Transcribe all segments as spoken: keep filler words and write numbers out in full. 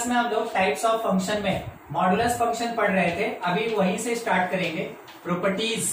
Class में हम लोग टाइप्स ऑफ फंक्शन में मॉडुलस फंक्शन पढ़ रहे थे, अभी वहीं से स्टार्ट करेंगे properties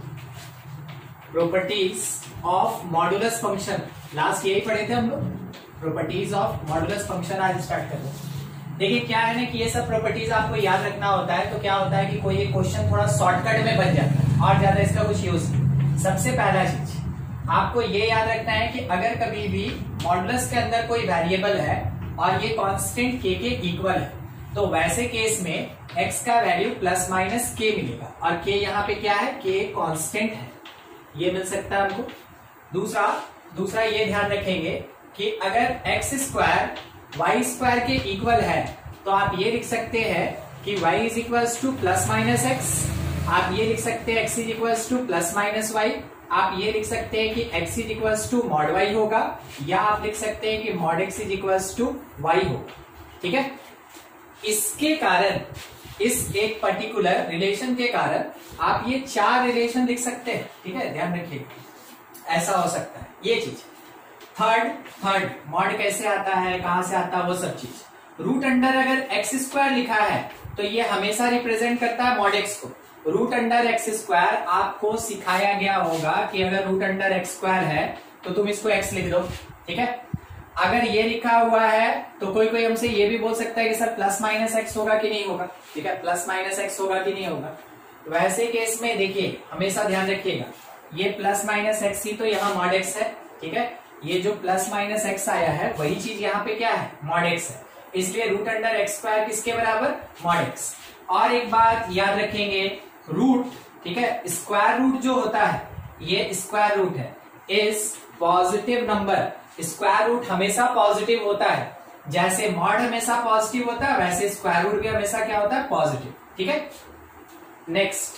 properties of modulus function. Last यही पढ़े थे हम लोग, प्रॉपर्टीज ऑफ मॉडुलस फंक्शन आज स्टार्ट कर रहे हैं। देखिए क्या है ना कि ये सब प्रॉपर्टीज आपको याद रखना होता है, तो क्या होता है कि कोई एक क्वेश्चन थोड़ा शॉर्टकट में बन जाता है और ज्यादा इसका कुछ यूज नहीं। सबसे पहला चीज आपको ये याद रखना है कि अगर कभी भी मॉडुलस के अंदर कोई वेरिएबल है और ये कांस्टेंट के के इक्वल है, तो वैसे केस में x का वैल्यू प्लस माइनस के मिलेगा, और k यहाँ पे क्या है, k कांस्टेंट है, ये मिल सकता है हमको। दूसरा दूसरा ये ध्यान रखेंगे कि अगर एक्स स्क्वायर वाई स्क्वायर के इक्वल है तो आप ये लिख सकते हैं कि y is equal to plus minus x, आप ये लिख सकते हैं x is equal to plus minus y, आप ये लिख सकते हैं कि x is equal to mod y होगा, या आप लिख सकते हैं कि mod x is equal to y होगा। ठीक है, इसके कारण, इस एक पर्टिकुलर रिलेशन के कारण आप ये चार रिलेशन लिख सकते हैं। ठीक है, ध्यान रखिए, ऐसा हो सकता है ये चीज। थर्ड थर्ड मॉड कैसे आता है, कहां से आता है, वो सब चीज। रूट अंडर अगर एक्स स्क्वायर लिखा है तो ये हमेशा रिप्रेजेंट करता है मॉड एक्स को। रूट अंडर एक्स स्क्वायर आपको सिखाया गया होगा कि अगर रूट अंडर एक्स स्क्वायर है तो तुम इसको एक्स लिख दो। ठीक है, अगर ये लिखा हुआ है तो कोई कोई हमसे ये भी बोल सकता है कि सर प्लस माइनस एक्स होगा कि नहीं होगा। ठीक है, प्लस माइनस एक्स होगा कि नहीं होगा। वैसे केस में देखिए हमेशा ध्यान रखिएगा, ये प्लस माइनस एक्स ही तो यहाँ मॉड एक्स है। ठीक है, ये जो प्लस माइनस एक्स आया है वही चीज यहाँ पे क्या है, मॉड एक्स है, इसलिए रूट अंडर एक्स स्क्वायर किसके बराबर, मॉड एक्स। और एक बात याद रखेंगे, रूट, ठीक है, स्क्वायर रूट जो होता है ये स्क्वायर रूट है, is positive number. Square root हमेशा पॉजिटिव होता है, जैसे मॉड हमेशा पॉजिटिव होता है वैसे स्क्वायर रूट भी हमेशा क्या होता है, पॉजिटिव। ठीक है, नेक्स्ट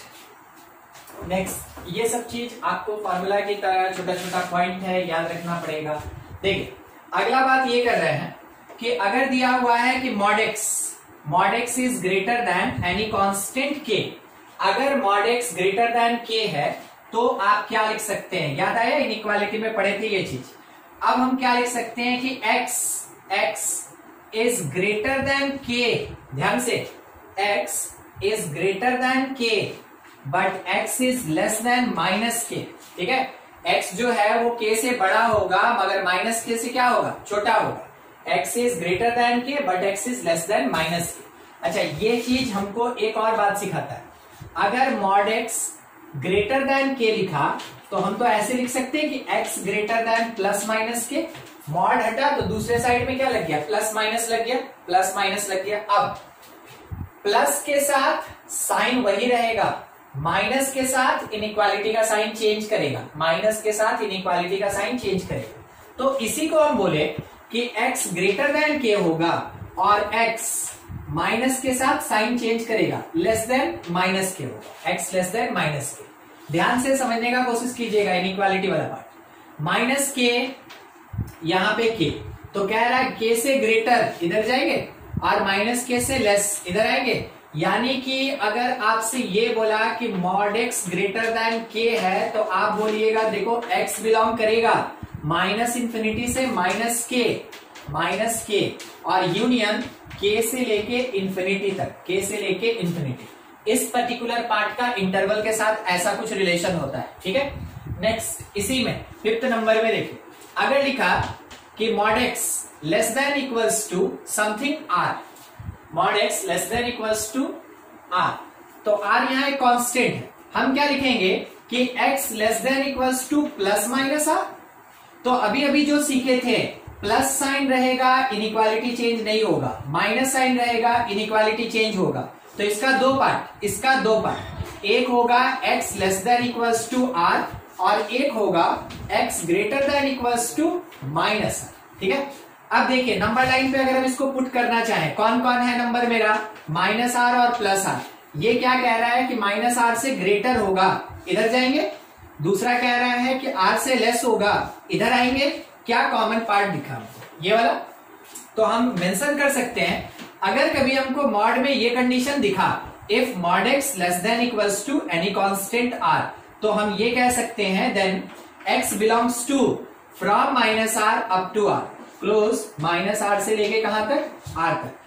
नेक्स्ट ये सब चीज आपको फॉर्मूला की तरह छोटा छोटा पॉइंट है, याद रखना पड़ेगा। देखिए अगला बात ये कर रहे हैं कि अगर दिया हुआ है कि mod x mod x is greater than any constant k, अगर मॉड एक्स ग्रेटर देन के है तो आप क्या लिख सकते हैं, याद आया इनइक्वालिटी में पढ़े थे ये चीज। अब हम क्या लिख सकते हैं कि x x is greater than k, ध्यान से, x is greater than k but x is less than minus k. ठीक है, x जो है वो k से बड़ा होगा मगर माइनस के से क्या होगा, छोटा होगा। x is greater than k but x is less than minus k. अच्छा, ये चीज हमको एक और बात सिखाता है, अगर मॉड x ग्रेटर देन के लिखा तो हम तो ऐसे लिख सकते हैं कि x greater than plus minus k, mod हटा तो दूसरे साइड में क्या लग गया, प्लस माइनस लग गया, प्लस माइनस लग गया। अब प्लस के साथ साइन वही रहेगा, माइनस के साथ इनइक्वालिटी का साइन चेंज करेगा, माइनस के साथ इनइक्वालिटी का साइन चेंज करेगा। तो इसी को हम बोले कि x ग्रेटर देन के होगा और x माइनस के साथ साइन चेंज करेगा, लेस देन माइनस के होगा, x लेस देन माइनस के। ध्यान से समझने का कोशिश कीजिएगा इनइक्वालिटी वाला पार्ट। माइनस के यहां पे के, तो कह रहा है के से ग्रेटर इधर जाएंगे और माइनस के से लेस इधर आएंगे, यानी कि अगर आपसे ये बोला कि मॉड एक्स ग्रेटर देन के है तो आप बोलिएगा देखो x बिलोंग करेगा माइनस इंफिनिटी से माइनस के, माइनस के और यूनियन के से लेके इंफिनिटी तक, के से लेके इंफिनिटी। इस पर्टिकुलर पार्ट का इंटरवल के साथ ऐसा कुछ रिलेशन होता है। ठीक है, नेक्स्ट इसी में फिफ्थ नंबर में देखिए, अगर लिखा कि mod x less than equals to something r, mod x less than equals to r, तो आर यहाँ एक कांस्टेंट है, हम क्या लिखेंगे कि x less than equals to plus minus r. तो अभी अभी जो सीखे थे, प्लस साइन रहेगा इनइक्वालिटी चेंज नहीं होगा, माइनस साइन रहेगा इनइक्वालिटी चेंज होगा। तो इसका दो पार्ट, इसका दो पार्ट, एक होगा x less than equals to r और एक होगा x greater than equals to minus r. ठीक है, अब देखिए नंबर लाइन पे अगर हम इसको पुट करना चाहें, कौन कौन है नंबर मेरा, माइनस आर और प्लस आर। ये क्या कह रहा है कि माइनस आर से ग्रेटर होगा, इधर जाएंगे। दूसरा कह रहा है कि आर से लेस होगा, इधर आएंगे। क्या कॉमन पार्ट दिखा हमको, ये वाला। तो हम मेंशन कर सकते हैं, अगर कभी हमको मॉड में ये कंडीशन दिखा, if mod x less than equals to any constant r, तो हम ये कह सकते हैं then x belongs to from minus r up to r, close minus r से लेके कहां तक, आर तक।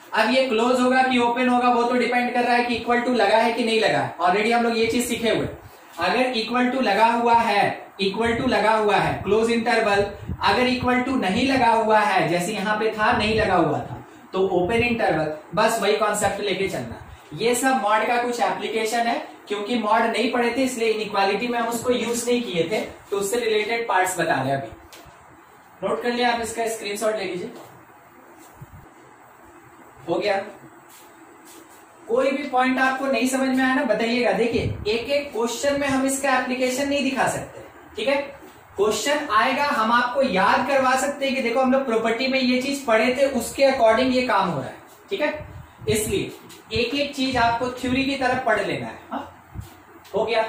अब ये क्लोज होगा कि ओपन होगा वो तो डिपेंड कर रहा है कि इक्वल टू लगा है कि नहीं लगा है। ऑलरेडी हम लोग ये चीज सीखे हुए, अगर इक्वल टू लगा हुआ है, इक्वल टू लगा हुआ है क्लोज इंटरवल, अगर इक्वल टू नहीं लगा हुआ है जैसे यहां पे था नहीं लगा हुआ था तो ओपन इंटरवल, बस वही कॉन्सेप्ट लेके चलना। ये सब मॉड का कुछ एप्लीकेशन है, क्योंकि मॉड नहीं पढ़े थे इसलिए इनइक्वालिटी में हम उसको यूज नहीं किए थे, तो उससे रिलेटेड पार्ट्स बता रहे अभी। नोट कर लिया आप, इसका स्क्रीनशॉट ले लीजिए। हो गया? कोई भी पॉइंट आपको नहीं समझ में आया ना बताइएगा। देखिए एक एक क्वेश्चन में हम इसका एप्लीकेशन नहीं दिखा सकते, ठीक है। क्वेश्चन आएगा हम आपको याद करवा सकते हैं कि देखो हम लोग प्रॉपर्टी में ये चीज पढ़े थे, उसके अकॉर्डिंग ये काम हो रहा है, ठीक है। इसलिए एक एक चीज आपको थ्योरी की तरफ पढ़ लेना है। हा? हो गया?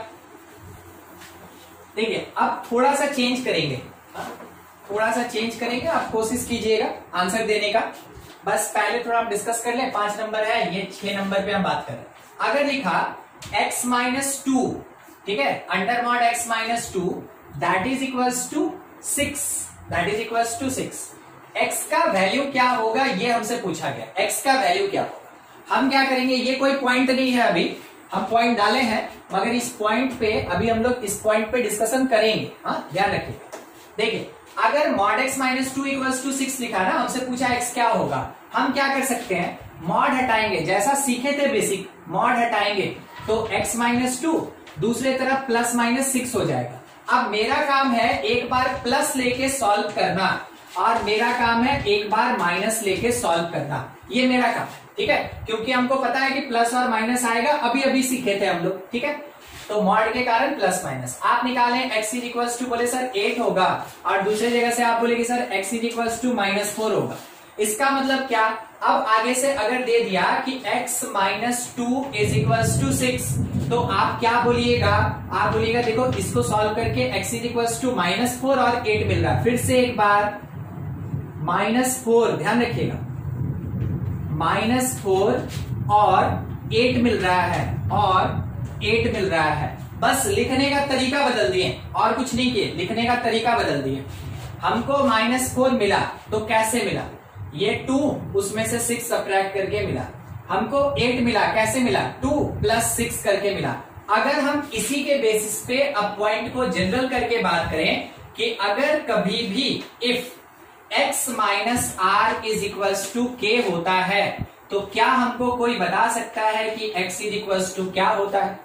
देखिए अब थोड़ा सा चेंज करेंगे, हा? थोड़ा सा चेंज करेंगे, आप कोशिश कीजिएगा आंसर देने का। बस पहले थोड़ा हम डिस्कस कर लें। पांच नंबर है, ये छह नंबर पे हम बात कर रहे हैं। अगर लिखा x माइनस टू, ठीक है, under mod x minus two that is equals to six, that is equals to six. x का वैल्यू क्या होगा ये हमसे पूछा गया, x का वैल्यू क्या होगा। हम क्या करेंगे, ये कोई पॉइंट नहीं है, अभी हम पॉइंट डाले हैं, मगर इस पॉइंट पे अभी हम लोग इस पॉइंट पे डिस्कशन करेंगे। हाँ ध्यान रखिएगा। देखिए अगर mod x minus two equals to six लिखा ना, हमसे पूछा x क्या होगा, हम क्या कर सकते हैं, मॉड हटाएंगे, जैसा सीखे थे बेसिक, मॉड हटाएंगे तो x माइनस टू दूसरे तरफ प्लस माइनस सिक्स हो जाएगा। अब मेरा काम है एक बार प्लस लेके सॉल्व करना और मेरा काम है एक बार माइनस लेके सॉल्व करना, ये मेरा काम है, ठीक है। क्योंकि हमको पता है कि प्लस और माइनस आएगा, अभी अभी सीखे थे हम लोग, ठीक है। तो मॉड के कारण प्लस माइनस आप निकालें, x इज इक्वल्स टू बोले सर एट होगा, और दूसरी जगह से आप बोलेंगे sir x is equals to minus four होगा। इसका मतलब क्या, अब आगे से अगर दे दिया कि x minus two is equals to six, तो आप क्या बोलिएगा, आप बोलिएगा देखो इसको सॉल्व करके x is equals to minus four और एट मिल रहा है। फिर से एक बार माइनस फोर, ध्यान रखिएगा, माइनस फोर और एट मिल रहा है, और एट मिल रहा है। बस लिखने का तरीका बदल दिए और कुछ नहीं किए, लिखने का तरीका बदल दिए। हमको माइनस फोर मिला तो कैसे मिला, ये टू उसमें से सिक्स सब्ट्रैक्ट करके मिला। हमको एट मिला, कैसे मिला, टू प्लस सिक्स करके मिला। अगर हम इसी के बेसिस पे अब पॉइंट को जनरल करके बात करें कि अगर कभी भी if x minus r is equals to k होता है, तो क्या हमको कोई बता सकता है कि x इज इक्वल्स टू क्या होता है।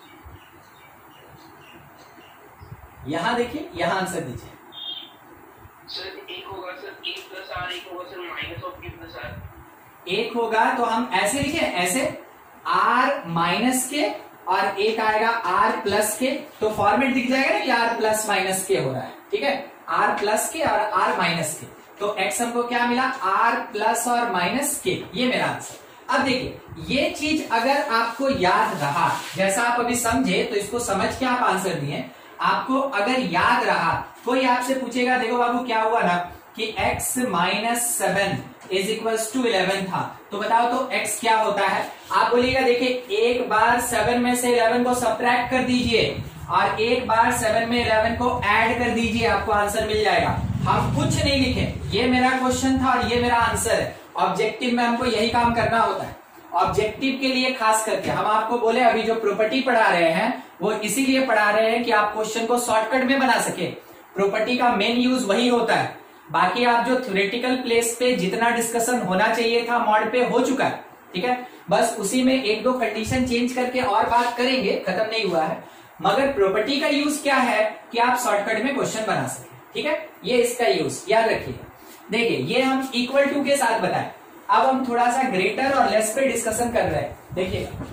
यहां देखिए, यहां आंसर दीजिए। सर एक होगा सर a प्लस आर, एक होगा sir minus of k plus r. एक होगा तो हम ऐसे लिखे, ऐसे r माइनस के और एक आएगा r प्लस के, तो फॉर्मेट दिख जाएगा ना कि r प्लस माइनस के हो रहा है, ठीक है, r प्लस के और r माइनस के। तो x हमको क्या मिला, r प्लस और माइनस के, ये मेरा आंसर। अब देखिए ये चीज अगर आपको याद रहा, जैसा आप अभी समझे तो इसको समझ के आप आंसर दिए। आपको अगर याद रहा, कोई आपसे पूछेगा देखो बाबू क्या हुआ ना कि x minus seven is equal to eleven था, तो बताओ तो x क्या होता है। आप बोलिएगा देखिए एक बार सेवन में से इलेवन को सब्ट्रैक्ट कर दीजिए और एक बार सेवन में इलेवन को ऐड कर दीजिए, आपको आंसर मिल जाएगा। हम कुछ नहीं लिखे, ये मेरा क्वेश्चन था और ये मेरा आंसर है। ऑब्जेक्टिव में हमको यही काम करना होता है। ऑब्जेक्टिव के लिए खास करके हम आपको बोले अभी जो प्रॉपर्टी पढ़ा रहे हैं वो इसीलिए पढ़ा रहे हैं कि आप क्वेश्चन को शॉर्टकट में बना सके। प्रॉपर्टी का मेन यूज वही होता है। बाकी आप जो थ्योरेटिकल प्लेस पे जितना डिस्कशन होना चाहिए था मॉड पे हो चुका है, ठीक है। बस उसी में एक दो कंडीशन चेंज करके और बात करेंगे, खत्म नहीं हुआ है। मगर प्रॉपर्टी का यूज क्या है कि आप शॉर्टकट में क्वेश्चन बना सके, ठीक है। ये इसका यूज याद रखिएगा। देखिए ये हम इक्वल टू के साथ बताएं, अब हम थोड़ा सा ग्रेटर और लेस पे डिस्कशन कर रहे हैं। देखिएगा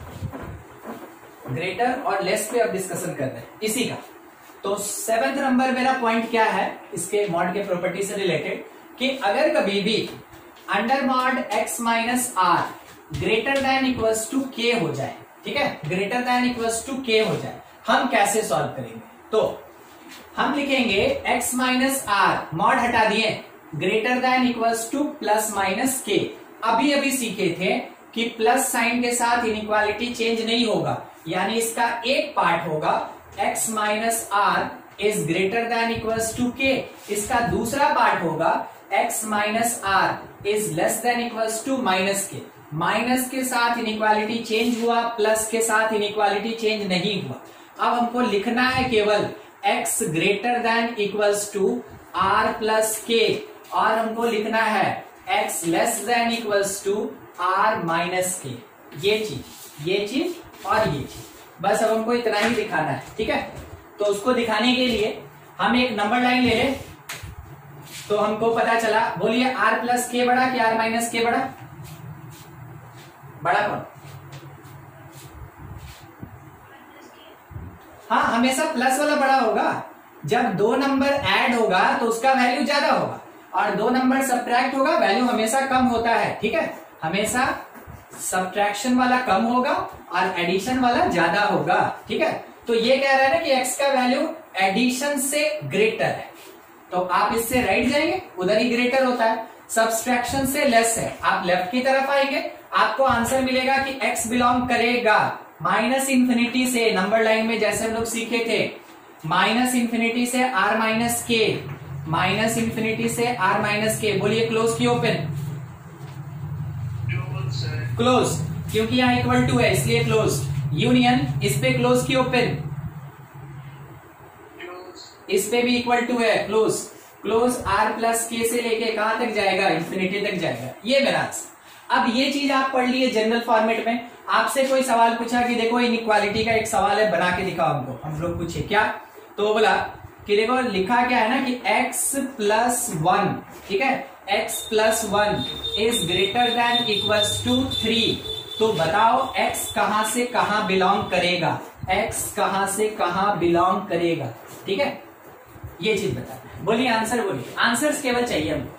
ग्रेटर और लेस पे अब डिस्कशन कर रहे हैं इसी का। तो सेवेंथ नंबर मेरा पॉइंट क्या है इसके मॉड के प्रॉपर्टी से रिलेटेड, कि अगर कभी भी under mod x minus r greater than equals to k हो जाए, ठीक है, greater than equals to k हो जाए, हम कैसे सॉल्व करेंगे। तो हम लिखेंगे x माइनस आर, मॉड हटा दिए, greater than equals to plus minus k. अभी अभी सीखे थे कि प्लस साइन के साथ इनइक्वालिटी चेंज नहीं होगा, यानी इसका एक पार्ट होगा x minus r is greater than equals to k, इसका दूसरा पार्ट होगा x minus r is less than equals to minus k, minus के साथ इनइक्वालिटी चेंज हुआ, प्लस के साथ इनइक्वालिटी चेंज नहीं हुआ। अब हमको लिखना है केवल x greater than equals to r plus k, और हमको लिखना है x less than equals to r minus k. ये चीज, ये चीज और ये चीज, बस अब हमको इतना ही दिखाना है, ठीक है। तो उसको दिखाने के लिए हम एक नंबर लाइन ले लें। तो हमको पता चला, बोलिए आर प्लस के बड़ा कि आर माइनस के बड़ा? बड़ा कौन? हाँ, हमेशा प्लस वाला बड़ा होगा। जब दो नंबर ऐड होगा तो उसका वैल्यू ज्यादा होगा, और दो नंबर सब्ट्रैक्ट होगा वैल्यू हमेशा कम होता है, ठीक है। हमेशा सब्ट्रैक्शन वाला कम होगा और एडिशन वाला ज्यादा होगा, ठीक है। तो ये कह रहा है ना कि x का वैल्यू एडिशन से ग्रेटर है, तो आप इससे राइट जाएंगे, उधर ही ग्रेटर होता है। सब्सट्रैक्शन से लेस है, आप लेफ्ट की तरफ आएंगे, आपको आंसर मिलेगा कि x बिलोंग करेगा माइनस इंफिनिटी से, नंबर लाइन में जैसे हम लोग सीखे थे, माइनस इंफिनिटी से r minus k, minus infinity से r माइनस के। बोलिए क्लोज की ओपन? क्लोज, क्योंकि यहां इक्वल टू है इसलिए क्लोज। यूनियन, इस पे क्लोज की ओपन? इस पे भी इक्वल टू है, close. Close r plus k से लेके कहां तक जाएगा? इंफिनिटी तक जाएगा। ये मेरा आंसर। अब ये चीज आप पढ़ लिए जनरल फॉर्मेट में। आपसे कोई सवाल पूछा कि देखो इनइक्वालिटी का एक सवाल है, बना के दिखाओ हमको, हम लोग पूछे क्या, तो वो बोला कि देखो लिखा क्या है ना कि x प्लस वन, ठीक है, x plus one is greater than equals to three. तो बताओ x कहां से कहां बिलोंग करेगा, x कहां से कहां बिलोंग करेगा, ठीक है। ये चीज बता, बोलिए आंसर, बोलिए आंसर्स केवल चाहिए हमको।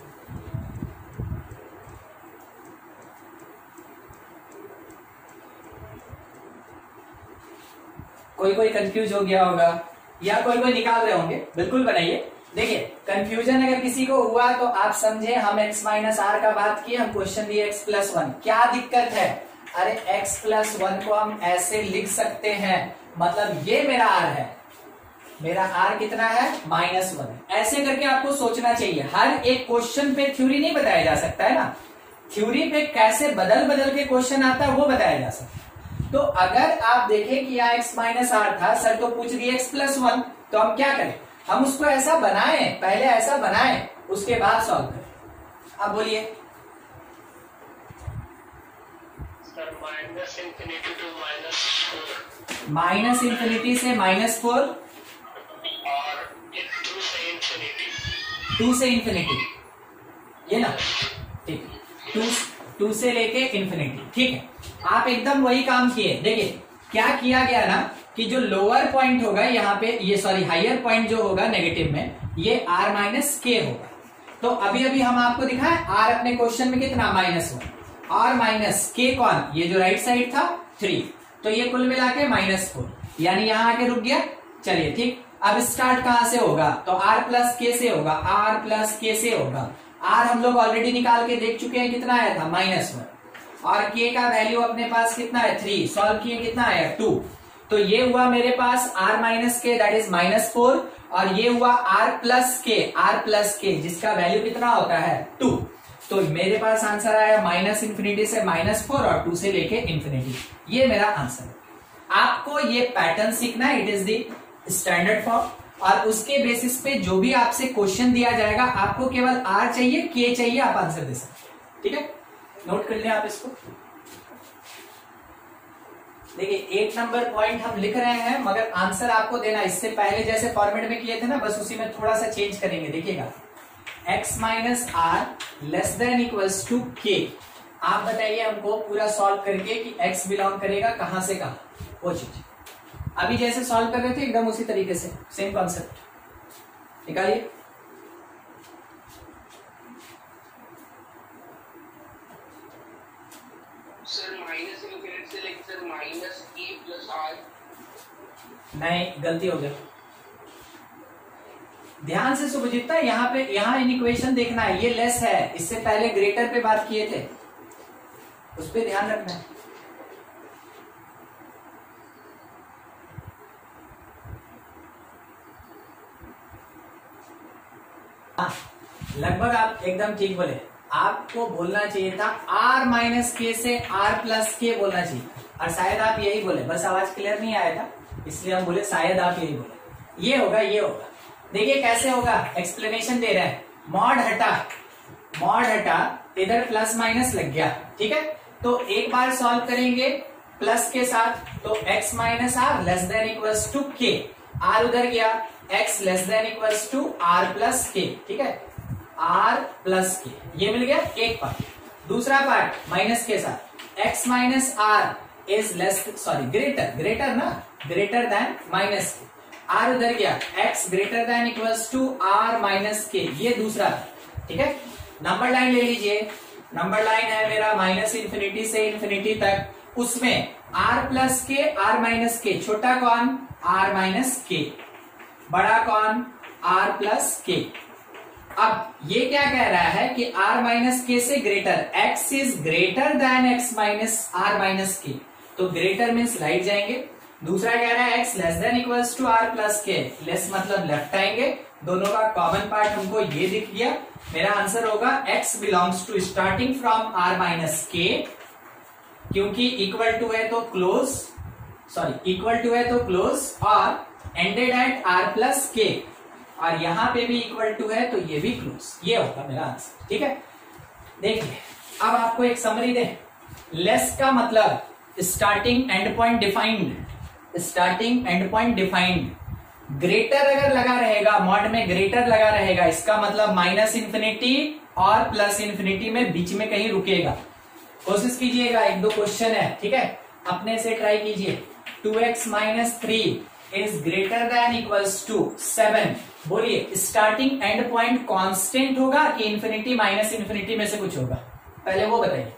कोई कोई कंफ्यूज हो गया होगा या कोई कोई निकाल रहे होंगे, बिल्कुल बनाइए। देखिए कंफ्यूजन अगर किसी को हुआ तो आप समझे हम x माइनस आर का बात किए, हम क्वेश्चन दिए x प्लस वन, क्या दिक्कत है? अरे x प्लस वन को हम ऐसे लिख सकते हैं, मतलब ये मेरा r है, मेरा r कितना है? माइनस वन है। ऐसे करके आपको सोचना चाहिए। हर एक क्वेश्चन पे थ्योरी नहीं बताया जा सकता है ना, थ्योरी पे कैसे बदल बदल के क्वेश्चन आता है वो बताया जा सकता है। तो अगर आप देखें कि यहाँ x माइनस आर था, सर तो पूछ दिए x प्लस वन, तो हम क्या करें? हम उसको ऐसा बनाएं, पहले ऐसा बनाएं, उसके बाद सॉल्व करें। अब बोलिए। Sir minus infinity to minus four, minus infinity से माइनस फोर, और टू से इंफिनिटी, टू से इंफिनिटी, ये ना, ठीक है, टू टू से लेके इंफिनिटी, ठीक है। आप एकदम वही काम किए। देखिए क्या किया गया ना कि जो लोअर पॉइंट होगा यहाँ पे, ये सॉरी हायर पॉइंट जो होगा नेगेटिव में, ये r माइनस के होगा। तो अभी अभी हम आपको दिखाएं r अपने क्वेश्चन में कितना? माइनस वन, r माइनस के कौन? ये जो राइट साइड था थ्री, तो ये कुल मिला के माइनस फोर, यानी यहाँ आके रुक गया। चलिए ठीक, अब स्टार्ट कहां से होगा? तो r प्लस के से होगा, r प्लस के से होगा। r हम लोग ऑलरेडी निकाल के देख चुके हैं, कितना आया था? माइनस वन, और k का वैल्यू अपने पास कितना है? थ्री, सॉल्व किए कितना आया? टू। तो ये हुआ मेरे पास r minus k, that is minus four, और ये हुआ r plus k, r plus k जिसका वैल्यू कितना होता है? टू। तो मेरे पास आंसर आया माइनस इंफिनिटी से माइनस फोर और टू से लेके इंफिनिटी। ये मेरा आंसर है। आपको ये पैटर्न सीखना है, it is the standard form, और उसके बेसिस पे जो भी आपसे क्वेश्चन दिया जाएगा, आपको केवल r चाहिए, k चाहिए, आप आंसर दे सकते। ठीक है, नोट कर लें आप इसको। देखिए एक नंबर पॉइंट हम लिख रहे हैं, मगर आंसर आपको देना, इससे पहले जैसे फॉर्मेट में किए थे ना, बस उसी में थोड़ा सा चेंज करेंगे। देखिएगा x minus r less than equals to k. आप बताइए हमको पूरा सॉल्व करके कि x बिलोंग करेगा कहां से कहां, वो चीज अभी जैसे सॉल्व कर रहे थे एकदम उसी तरीके से, सेम कॉन्सेप्ट निकालिए। सर माइनस इंफिनिटी से लेकर sir minus a plus r. नहीं, गलती हो गया। ध्यान से सुभजित, यहाँ पे यहाँ इन इक्वेशन देखना है, ये लेस है, इससे पहले ग्रेटर पे बात किए थे, उस पे ध्यान रखना है। लगभग आप एकदम ठीक बोले। आपको बोलना चाहिए था आर माइनस के से आर प्लस के बोलना चाहिए, और शायद आप यही बोले, बस आवाज क्लियर नहीं आया था इसलिए हम बोले शायद आप यही बोले। ये होगा ये होगा। देखिए कैसे होगा, एक्सप्लेनेशन दे रहे हैं। मॉड हटा मॉड हटा इधर प्लस माइनस लग गया, ठीक है। तो एक बार सॉल्व करेंगे प्लस के साथ, तो x minus r less than equals to k, r उधर गया, x less than equals to r plus k, ठीक है, आर प्लस के, ये मिल गया एक पार्ट। दूसरा पार्ट माइनस के साथ, x minus r is less sorry greater greater ना greater than minus k, r उधर गया, x greater than equals to r minus k, ये दूसरा, ठीक है। नंबर लाइन ले लीजिए, नंबर लाइन है मेरा माइनस इन्फिनिटी से इन्फिनिटी तक, उसमें r plus k r minus k, छोटा कौन r माइनस के, बड़ा कौन r प्लस के। अब ये क्या कह रहा है कि r माइनस के से greater, x is greater than x minus r minus k, तो ग्रेटर मीन्स राइट जाएंगे। दूसरा कह रहा है x less than equals to r plus k, less मतलब लेफ्ट आएंगे। दोनों का कॉमन पार्ट हमको ये दिख गया, मेरा आंसर होगा x belongs to starting from r minus k, क्योंकि इक्वल टू है तो क्लोज सॉरी इक्वल टू है तो क्लोज, और ended at r plus k, और यहां पे भी इक्वल टू है तो ये भी क्लोज, ये होगा मेरा आंसर, ठीक है। देखिए अब आपको एक समरी दे, लेस का मतलब starting end point defined, starting end point defined, greater अगर लगा रहेगा, मॉड में ग्रेटर लगा रहेगा, इसका मतलब माइनस इन्फिनिटी और प्लस इन्फिनिटी में बीच में कहीं रुकेगा। कोशिश कीजिएगा, एक दो क्वेश्चन है, ठीक है, अपने से ट्राई कीजिए। Two x minus three is greater than equals to seven, बोलिए स्टार्टिंग एंड पॉइंट कांस्टेंट होगा कि इन्फिनिटी माइनस इन्फिनिटी में से कुछ होगा, पहले वो बताइए।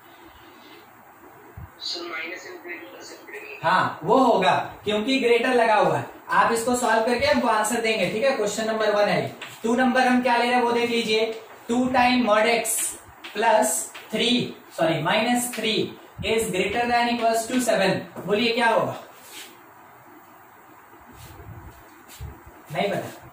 हाँ वो होगा क्योंकि ग्रेटर लगा हुआ है। आप इसको सॉल्व करके हमको आंसर देंगे, ठीक है। क्वेश्चन नंबर वन है। टू नंबर हम क्या ले रहे हैं वो देख लीजिए। Two time mod x plus three sorry minus three is greater than equals to seven, बोलिए क्या होगा। नहीं पता,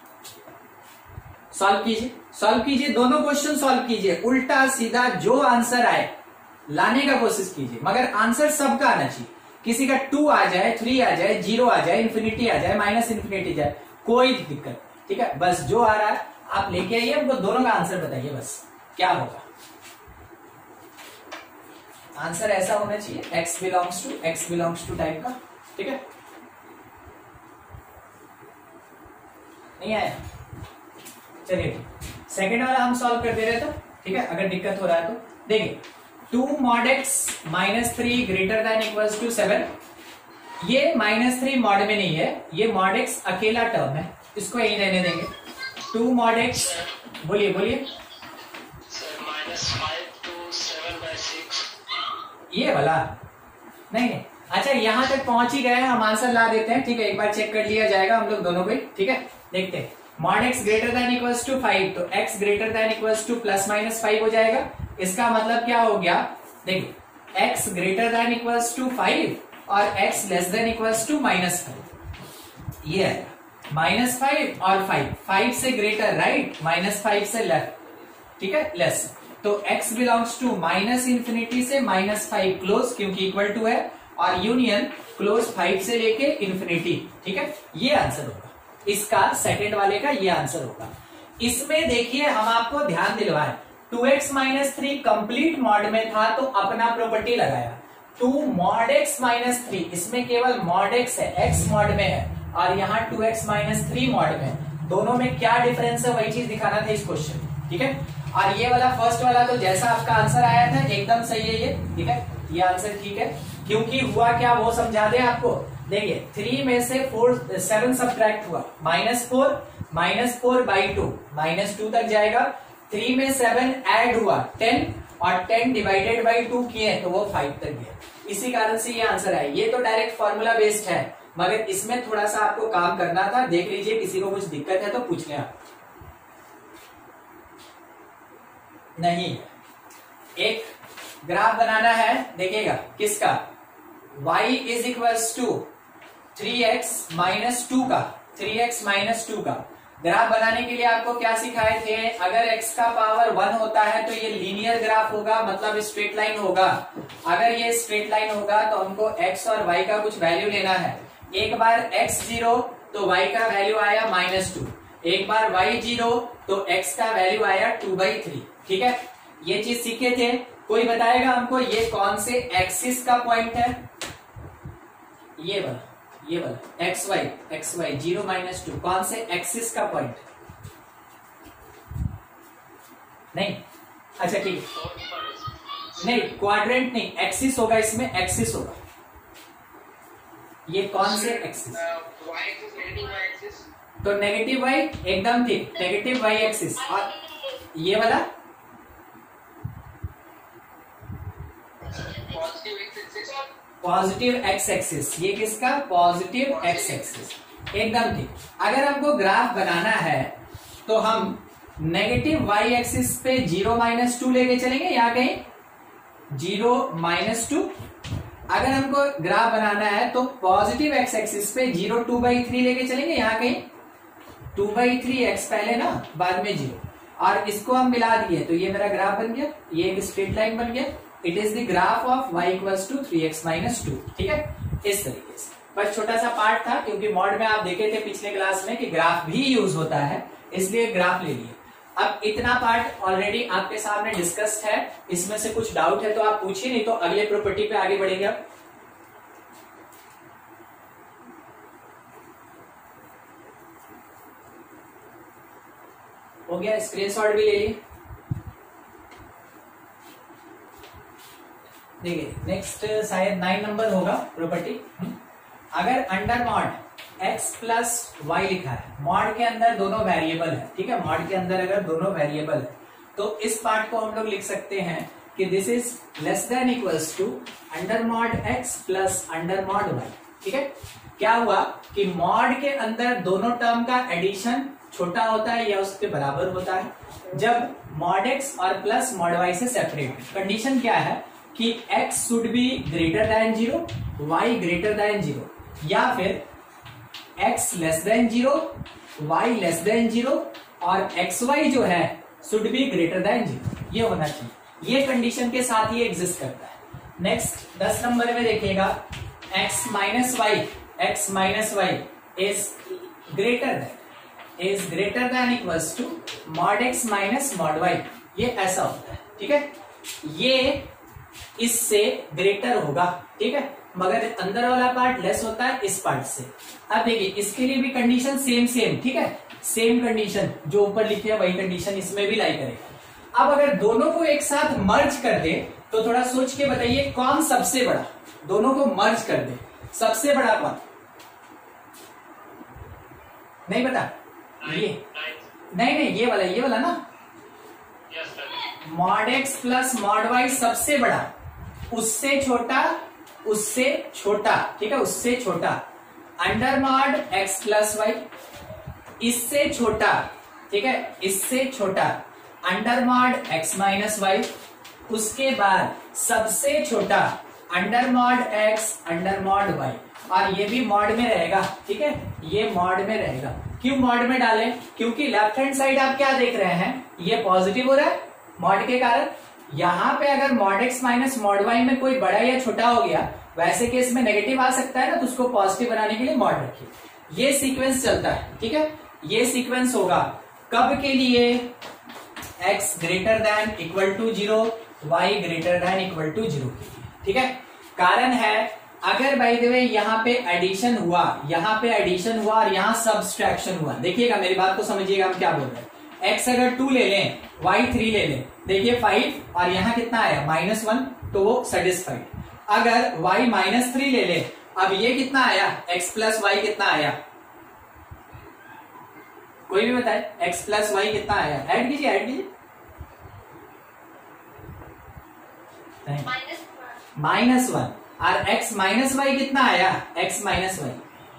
सॉल्व कीजिए सॉल्व कीजिए दोनों क्वेश्चन सॉल्व कीजिए, उल्टा सीधा जो आंसर आए लाने का कोशिश कीजिए, मगर आंसर सबका आना चाहिए। किसी का टू आ जाए, थ्री आ जाए, जीरो आ जाए, इन्फिनिटी आ जाए, माइनस इन्फिनिटी जाए, कोई दिक्कत, ठीक है। बस जो आ रहा है आप लेके आइए, हमको दोनों का आंसर बताइए, बस क्या होगा। आंसर ऐसा होना चाहिए x belongs to x belongs to type का, ठीक है। नहीं आया, चलिए सेकेंड वाला हम सॉल्व कर दे रहे थे, ठीक है। अगर दिक्कत हो रहा है तो देखिए, two mod x minus three greater than equals to seven, ये माइनस थ्री मॉड में नहीं है, ये मॉड एक्स अकेला टर्म है, इसको यही रहने देंगे। टू मॉड एक्स, बोलिए बोलिए minus five to seven by six, ये वाला नहीं नहीं। अच्छा यहां तक पहुंच ही गए, हम आंसर ला देते हैं, ठीक है। एक बार चेक कर लिया जाएगा हम लोग दोनों को, ठीक है। देखते हैं, mod x greater than equals to five, तो x greater than equals to plus minus five हो जाएगा। इसका मतलब क्या हो गया, देखिए x greater than equals to five और x less than equals to minus five, ये है माइनस फाइव और फाइव, फाइव से ग्रेटर राइट, माइनस फाइव से लेफ्ट, ठीक है, लेस। तो x belongs to minus infinity से माइनस फाइव क्लोज, क्योंकि इक्वल टू है, और यूनियन क्लोज फाइव से लेके इंफिनिटी, ठीक है। ये आंसर होगा इसका, सेकेंड वाले का ये आंसर होगा। इसमें देखिए हम आपको ध्यान दिलवाएं, two x minus three complete mod में था तो अपना प्रॉपर्टी लगाया, two mod x minus three, इसमें केवल मॉड एक्स है, एक्स मॉड में है, और यहाँ two x minus three mod में, दोनों में क्या डिफरेंस है वही चीज दिखाना था इस क्वेश्चन, ठीक है। और ये वाला फर्स्ट वाला तो जैसा आपका आंसर आया था एकदम सही है ये, ठीक है, ये आंसर ठीक है। क्योंकि हुआ क्या वो समझा दे आपको, देखिए थ्री में से फोर सेवन सब्ट्रैक्ट हुआ, minus four minus four by two, minus two तक जाएगा, थ्री में सेवन ऐड हुआ टेन, और टेन डिवाइडेड बाई टू किए तो वो फाइव तक गया, इसी कारण से ये आंसर आया। ये तो डायरेक्ट फॉर्मूला बेस्ड है, मगर इसमें थोड़ा सा आपको काम करना था, देख लीजिए किसी को कुछ दिक्कत है तो पूछ लें आप। नहीं, एक ग्राफ बनाना है, देखिएगा किसका, y is equals to three x minus two का, थ्री एक्स माइनस टू का, ग्राफ बनाने के लिए आपको क्या सिखाए थे, अगर x का पावर वन होता है तो ये लीनियर ग्राफ होगा, मतलब स्ट्रेट लाइन होगा। अगर ये स्ट्रेट लाइन होगा तो हमको x और y का कुछ वैल्यू लेना है। एक बार x जीरो तो y का वैल्यू आया माइनस टू, एक बार y जीरो तो x का वैल्यू आया टू बाई थ्री। ठीक है, ये चीज सीखे थे। कोई बताएगा हमको ये कौन से एक्सिस का पॉइंट है? ये वाला, ये वाला x y, x y zero minus two, कौन से एक्सिस का पॉइंट? नहीं, अच्छा ठीक है, नहीं क्वाड्रेंट नहीं, एक्सिस होगा, इसमें एक्सिस होगा। ये कौन से एक्सिस? तो नेगेटिव वाई एकदम ठीक, नेगेटिव वाई एक्सिस। और ये वाला पॉजिटिव एक्स एक्सिस, ये किसका? पॉजिटिव एक्स एक्सिस, एकदम ठीक। अगर हमको ग्राफ बनाना है तो हम नेगेटिव वाई एक्सिस पे जीरो माइनस टू लेके चलेंगे, यहाँ कहीं जीरो माइनस टू। अगर हमको ग्राफ बनाना है तो पॉजिटिव एक्स एक्सिस पे जीरो टू बाई थ्री लेके चलेंगे, यहाँ कहीं टू बाई थ्री एक्स पहले ना, बाद में जीरो, और इसको हम मिला दिए तो ये मेरा ग्राफ बन गया, ये एक स्ट्रेट लाइन बन गया। It is the graph of y equals to three x minus two. ठीक है, इस तरीके से बस छोटा सा पार्ट था, क्योंकि मॉड में आप देखे थे पिछले क्लास में कि ग्राफ भी यूज होता है, इसलिए ग्राफ ले लिए। अब इतना पार्ट ऑलरेडी आपके सामने डिस्कस्ड है, इसमें से कुछ डाउट है तो आप पूछिए, नहीं तो अगले प्रॉपर्टी पे आगे बढ़ेंगे। अब हो गया, स्क्रीनशॉट भी ले लिए। देखिए नेक्स्ट शायद नाइन नंबर होगा प्रॉपर्टी। अगर under mod x plus y लिखा है, मॉड के अंदर दोनों वेरिएबल है, ठीक है, मॉड के अंदर अगर दोनों वेरिएबल है तो इस पार्ट को हम लोग लिख सकते हैं कि this is less than equals to under mod x plus under mod y। ठीक है, क्या हुआ कि मॉड के अंदर दोनों टर्म का एडिशन छोटा होता है या उसके बराबर होता है जब मॉड x और प्लस मॉड y से सेपरेट। कंडीशन क्या है कि x should be greater than zero, y greater than zero, या फिर x less than zero, y less than zero, और xy जो है should be greater than zero, ये होना चाहिए। ये कंडीशन के साथ ही एग्जिस्ट करता है। नेक्स्ट दस नंबर में देखिएगा, x minus y, x minus y is greater than, is greater than equals to mod x minus mod y। ये ऐसा होता है, ठीक है, ये इससे ग्रेटर होगा, ठीक है, मगर अंदर वाला पार्ट लेस होता है इस पार्ट से। अब देखिए इसके लिए भी कंडीशन सेम सेम, ठीक है, सेम कंडीशन जो ऊपर लिखी है वही कंडीशन इसमें भी लाई करेगा। अब अगर दोनों को एक साथ मर्ज कर दे तो थोड़ा सोच के बताइए कौन सबसे बड़ा, दोनों को मर्ज कर दे सबसे बड़ा कौन? नहीं पता? ये नहीं नहीं ये वाला, ये वाला ना, mod x plus mod y सबसे बड़ा, उससे छोटा, उससे छोटा, ठीक है, उससे छोटा under mod x plus y, इससे छोटा, ठीक है, इससे छोटा under mod x minus y, उसके बाद सबसे छोटा under mod x under mod y, और ये भी मॉड में रहेगा, ठीक है, ये मॉड में रहेगा। क्यों मॉड में डालें? क्योंकि लेफ्ट हैंड साइड आप क्या देख रहे हैं, ये पॉजिटिव हो रहा है मॉड के कारण। यहां पे अगर mod x minus mod y में कोई बड़ा या छोटा हो गया, वैसे केस में नेगेटिव आ सकता है ना, तो उसको पॉजिटिव बनाने के लिए मॉड रखिए। ये सीक्वेंस चलता है, ठीक है, ये सीक्वेंस होगा कब के लिए? x greater than equal to zero, y greater than equal to zero के लिए, ठीक है। कारण है अगर बाय द वे यहाँ पे एडिशन हुआ, यहाँ पे एडिशन हुआ और यहाँ सब्सट्रैक्शन हुआ, देखिएगा मेरी बात को समझिएगा हम क्या बोल रहे हैं। x अगर टू ले लें, y थ्री ले लें, देखिए फाइव और यहाँ कितना आया माइनस वन, तो वो सेटिस्फाइड। अगर y माइनस थ्री ले लें, अब ये कितना आया x प्लस वाई कितना आया, कोई भी बताए x प्लस वाई कितना आया? ऐड कीजिए, ऐड कीजिए, माइनस वन, और x माइनस वाई कितना आया? x माइनस वाई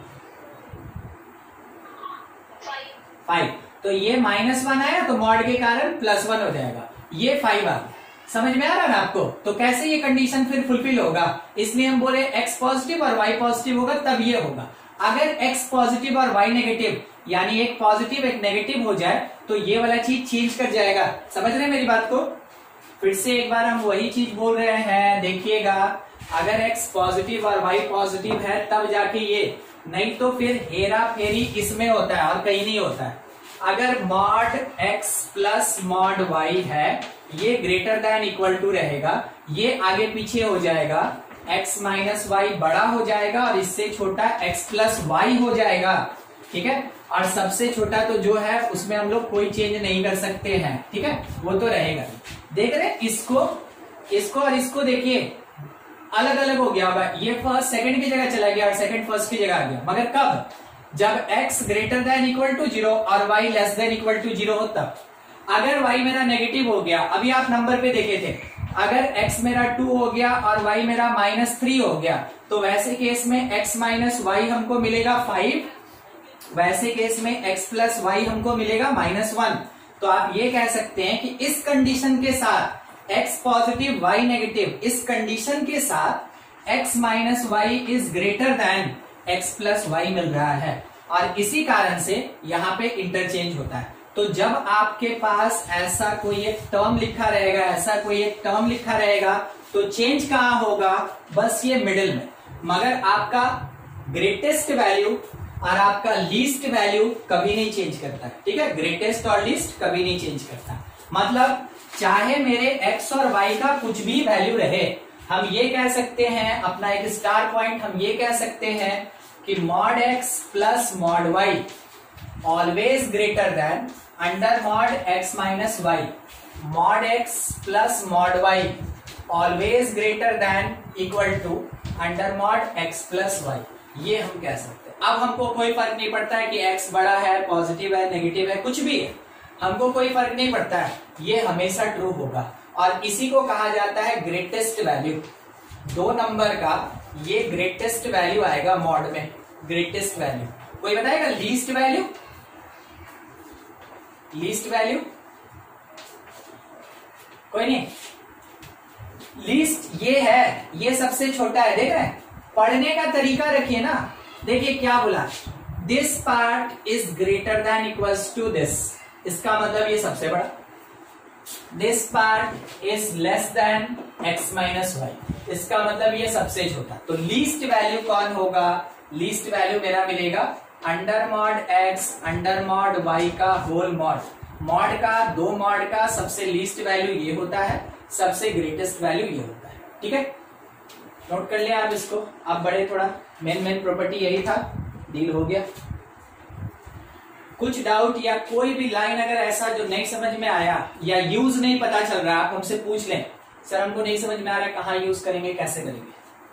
फाइव, तो ये माइनस वन आया तो मॉड के कारण प्लस वन हो जाएगा, ये फाइव आ गया। समझ में आ रहा है ना आपको? तो कैसे ये कंडीशन फिर फुलफिल होगा, इसलिए हम बोले x पॉजिटिव और y पॉजिटिव होगा तब ये होगा। अगर x पॉजिटिव और y नेगेटिव, यानी एक पॉजिटिव एक नेगेटिव हो जाए तो ये वाला चीज चेंज कर जाएगा। समझ रहे हैं मेरी बात को? फिर से एक बार हम वही चीज बोल रहे हैं, देखिएगा, अगर x पॉजिटिव और y पॉजिटिव है तब जाके ये, नहीं तो फिर हेरा फेरी इसमें होता है और कहीं नहीं होता है। अगर mod x plus mod y है, ये ग्रेटर देन इक्वल टू रहेगा, ये आगे पीछे हो जाएगा, x माइनस वाई बड़ा हो जाएगा और इससे छोटा x प्लस वाई हो जाएगा, ठीक है। और सबसे छोटा तो जो है उसमें हम लोग कोई चेंज नहीं कर सकते हैं, ठीक है, वो तो रहेगा। देख रहे इसको इसको और इसको देखिए अलग अलग हो गया होगा, ये फर्स्ट सेकंड की जगह चला गया और सेकंड फर्स्ट की जगह आ गया, मगर कब? जब x greater than equal to zero और y less than equal to zero हो तब। अगर y मेरा नेगेटिव हो गया, अभी आप नंबर पे देखे थे, अगर x मेरा टू हो गया और y मेरा माइनस थ्री हो गया, तो वैसे केस में x माइनस वाई हमको मिलेगा फाइव, वैसे केस में x प्लस वाई हमको मिलेगा माइनस वन। तो आप ये कह सकते हैं कि इस कंडीशन के साथ x पॉजिटिव y नेगेटिव, इस कंडीशन के साथ x minus y is greater than x plus y मिल रहा है, और इसी कारण से यहाँ पे इंटरचेंज होता है। तो जब आपके पास ऐसा कोई एक टर्म लिखा रहेगा, ऐसा कोई एक टर्म लिखा रहेगा, तो चेंज कहाँ होगा? बस ये मिडिल में। मगर आपका ग्रेटेस्ट वैल्यू और आपका लीस्ट वैल्यू कभी नहीं चेंज करता है, ठीक है। ग्रेटेस्ट और लीस्ट कभी नहीं चेंज करता, मतलब चाहे मेरे x और y का कुछ भी वैल्यू रहे, हम ये कह सकते हैं, अपना एक स्टार पॉइंट हम ये कह सकते हैं कि mod x plus mod y always greater than under mod x minus y, mod x plus mod y always greater than equal to under mod x plus y, ये हम कह सकते हैं। अब हमको कोई फर्क नहीं पड़ता है कि x बड़ा है, पॉजिटिव है, नेगेटिव है, कुछ भी है, हमको कोई फर्क नहीं पड़ता है, ये हमेशा ट्रू होगा। और इसी को कहा जाता है ग्रेटेस्ट वैल्यू। दो नंबर का ये ग्रेटेस्ट वैल्यू आएगा मॉड में, ग्रेटेस्ट वैल्यू। कोई बताएगा लीस्ट वैल्यू? लीस्ट वैल्यू कोई नहीं। लीस्ट ये है, ये सबसे छोटा है, देख रहे हैं। पढ़ने का तरीका रखिए ना, देखिए क्या बोला, this part is greater than equals to this, इसका मतलब ये सबसे बड़ा, this part is less than x minus y, इसका मतलब ये सबसे छोटा। तो लीस्ट वैल्यू कौन होगा? लीस्ट वैल्यू मेरा मिलेगा under mod x under mod y का होल मॉड। मॉड का, दो मॉड का सबसे लीस्ट वैल्यू ये होता है, सबसे ग्रेटेस्ट वैल्यू ये होता है, ठीक है। नोट कर लिया आप इसको। अब बड़े थोड़ा मेन मेन प्रॉपर्टी यही था, डील हो गया। कुछ डाउट या कोई भी लाइन अगर ऐसा जो नहीं समझ में आया या यूज नहीं पता चल रहा, आप हमसे पूछ लें, सर हमको नहीं समझ में आ रहा है, कहाँ यूज करेंगे, कैसे करेंगे।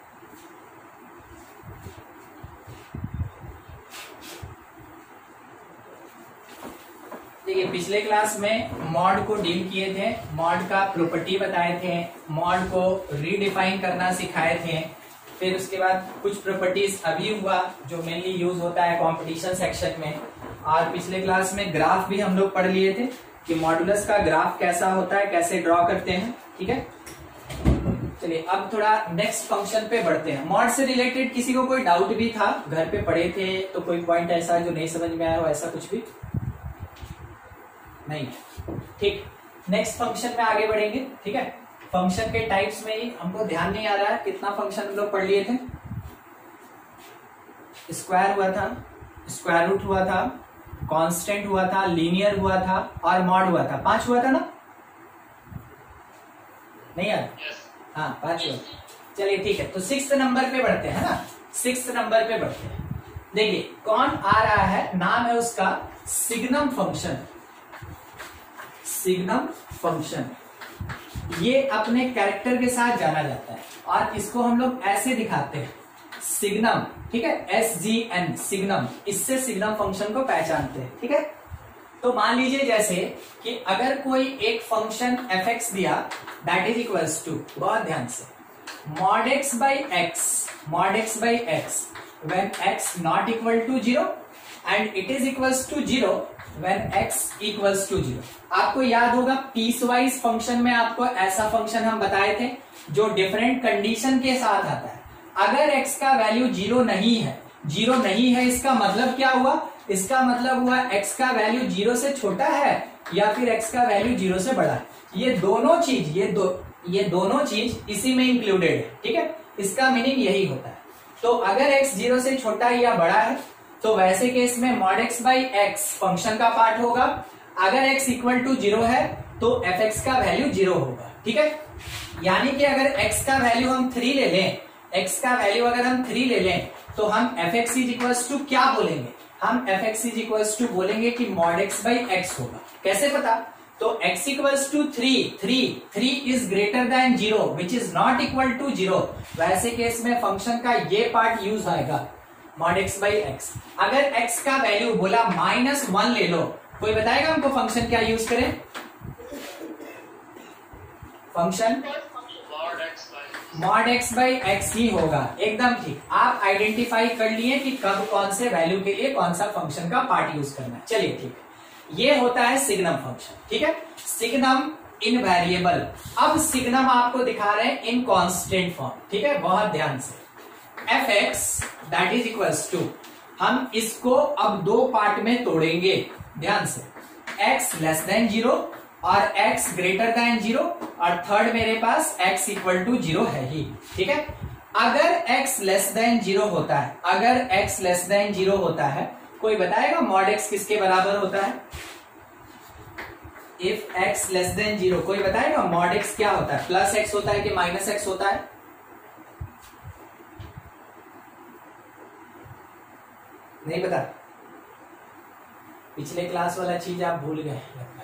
देखिए पिछले क्लास में मॉड को डील किए थे, मॉड का प्रॉपर्टी बताए थे, मॉड को रीडिफाइन करना सिखाए थे, फिर उसके बाद कुछ प्रॉपर्टीज अभी हुआ जो मेनली यूज होता है कंपटीशन सेक्शन में। और पिछले क्लास में ग्राफ भी हम लोग पढ़ लिए थे कि मॉडुलस का ग्राफ कैसा होता है, कैसे ड्रॉ करते हैं, ठीक है। चलिए अब थोड़ा नेक्स्ट फंक्शन पे बढ़ते हैं। मॉड से रिलेटेड किसी को कोई डाउट भी था, घर पे पढ़े थे तो कोई पॉइंट ऐसा जो नहीं समझ में आया हो, ऐसा कुछ भी नहीं? ठीक, नेक्स्ट फंक्शन में आगे बढ़ेंगे, ठीक है। फंक्शन के टाइप्स में ही हमको ध्यान नहीं आ रहा है कितना फंक्शन हम लोग पढ़ लिए थे। स्क्वायर हुआ था, स्क्वायर रूट हुआ था, कांस्टेंट हुआ था, लीनियर हुआ था और मॉड हुआ था। पांच हुआ था ना? नहीं यार? हाँ पांच हुआ। चलिए ठीक है, तो सिक्स नंबर पे बढ़ते हैं ना, सिक्स नंबर पे बढ़ते हैं। देखिए कौन आ रहा है, नाम है उसका सिग्नम फंक्शन। सिग्नम फंक्शन ये अपने कैरेक्टर के साथ जाना जाता है और इसको हम लोग ऐसे दिखाते हैं, सिग्नम, ठीक है, एस जी एन, सिग्नम, इससे सिग्नम फंक्शन को पहचानते हैं, ठीक है। तो मान लीजिए जैसे कि अगर कोई एक फंक्शन एफ एक्स दिया दैट इज इक्वल्स टू, बहुत ध्यान से, mod x by x, mod x by x when x not equal to zero and it is equals to zero when x equals to zero. आपको याद होगा piece wise function में आपको ऐसा function हम बताए थे जो डिफरेंट कंडीशन के साथ आता है। अगर x का वैल्यू जीरो नहीं है जीरो नहीं है, इसका मतलब क्या हुआ? इसका मतलब हुआ x का वैल्यू जीरो से छोटा है या फिर x का वैल्यू जीरो से बड़ा है। ये दोनों चीज ये दो ये दोनों चीज इसी में इंक्लूडेड है, ठीक है। इसका मीनिंग यही होता है। तो अगर x जीरो से छोटा या बड़ा है तो वैसे केस में mod x by x function का पार्ट होगा। अगर x इक्वल टू जीरो है तो fx का वैल्यू जीरो होगा, ठीक है। यानी कि अगर x का वैल्यू हम थ्री ले लें x का वैल्यू अगर हम थ्री ले लें तो हम fx इज इक्वल्स टू क्या बोलेंगे? हम fx इज इक्वल्स टू बोलेंगे कि मॉड x बाई एक्स होगा। कैसे पता? तो x equals to three three three is greater than zero which is not equal to zero. वैसे केस में फंक्शन का ये पार्ट यूज आएगा मॉड x बाई एक्स। अगर x का वैल्यू बोला माइनस वन ले लो, कोई बताएगा हमको फंक्शन क्या यूज करें? Function mod x by x ही होगा, एकदम ठीक। आप आइडेंटिफाई कर लिए कि कब कौन से वैल्यू के लिए कौन सा फंक्शन का पार्ट यूज करना है। चलिए ठीक है, ये होता है सिग्नम फंक्शन, ठीक है। Signum in variable. अब सिग्नम आपको दिखा रहे हैं इन कांस्टेंट फॉर्म, ठीक है, बहुत ध्यान से। F x that is equals to, हम इसको अब दो पार्ट में तोड़ेंगे, ध्यान से। x लेस देन जीरो और x ग्रेटर देन जीरो और थर्ड मेरे पास x इक्वल टू जीरो है ही, ठीक है। अगर x लेस देन जीरो होता है अगर x लेस देन जीरो होता है, कोई बताएगा मॉड x किसके बराबर होता है? If x less than zero, कोई बताएगा मॉड x क्या होता है? प्लस x होता है कि माइनस x होता है? नहीं पता? पिछले क्लास वाला चीज आप भूल गए लगता है।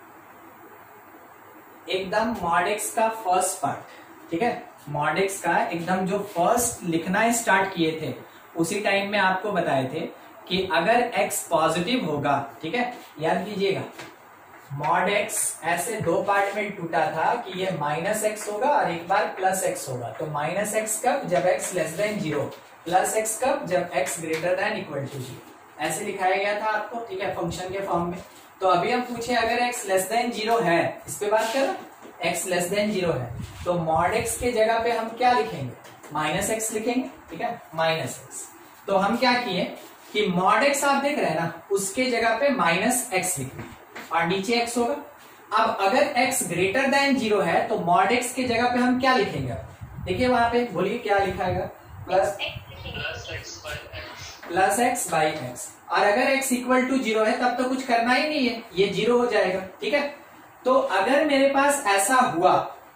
एकदम मॉड x का फर्स्ट पार्ट, ठीक है, मॉड x का एकदम जो फर्स्ट लिखना स्टार्ट किए थे उसी टाइम में आपको बताए थे कि अगर x पॉजिटिव होगा, ठीक है, याद कीजिएगा मॉड x ऐसे दो पार्ट में टूटा था कि ये माइनस एक्स होगा और एक बार प्लस एक्स होगा। तो माइनस एक्स कब? जब x less than zero, plus x कब? जब x greater than equal to zero. ऐसे दिखाया गया था आपको, ठीक है, फंक्शन के फॉर्म में। तो अभी हम पूछे अगर x लेस देन जीरो है, इस पे बात कर रहे हैं, x लेस देन जीरो है तो मॉड x के जगह पे हम क्या लिखेंगे? माइनस एक्स लिखेंगे, ठीक है, माइनस एक्स। तो हम क्या किए कि मॉड x आप देख रहे हैं ना, उसके जगह पे माइनस एक्स लिखेंगे और नीचे x होगा। अब अगर x ग्रेटर देन जीरो है तो मॉड x के जगह पे हम क्या लिखेंगे? देखिए वहां पे, बोलिए क्या लिखाएगा? Plus plus x by x plus x by x. और अगर x इक्वल टू जीरो है तब तो कुछ करना ही नहीं है, ये जीरो हो जाएगा, ठीक है। तो अगर मेरे पास ऐसा हुआ,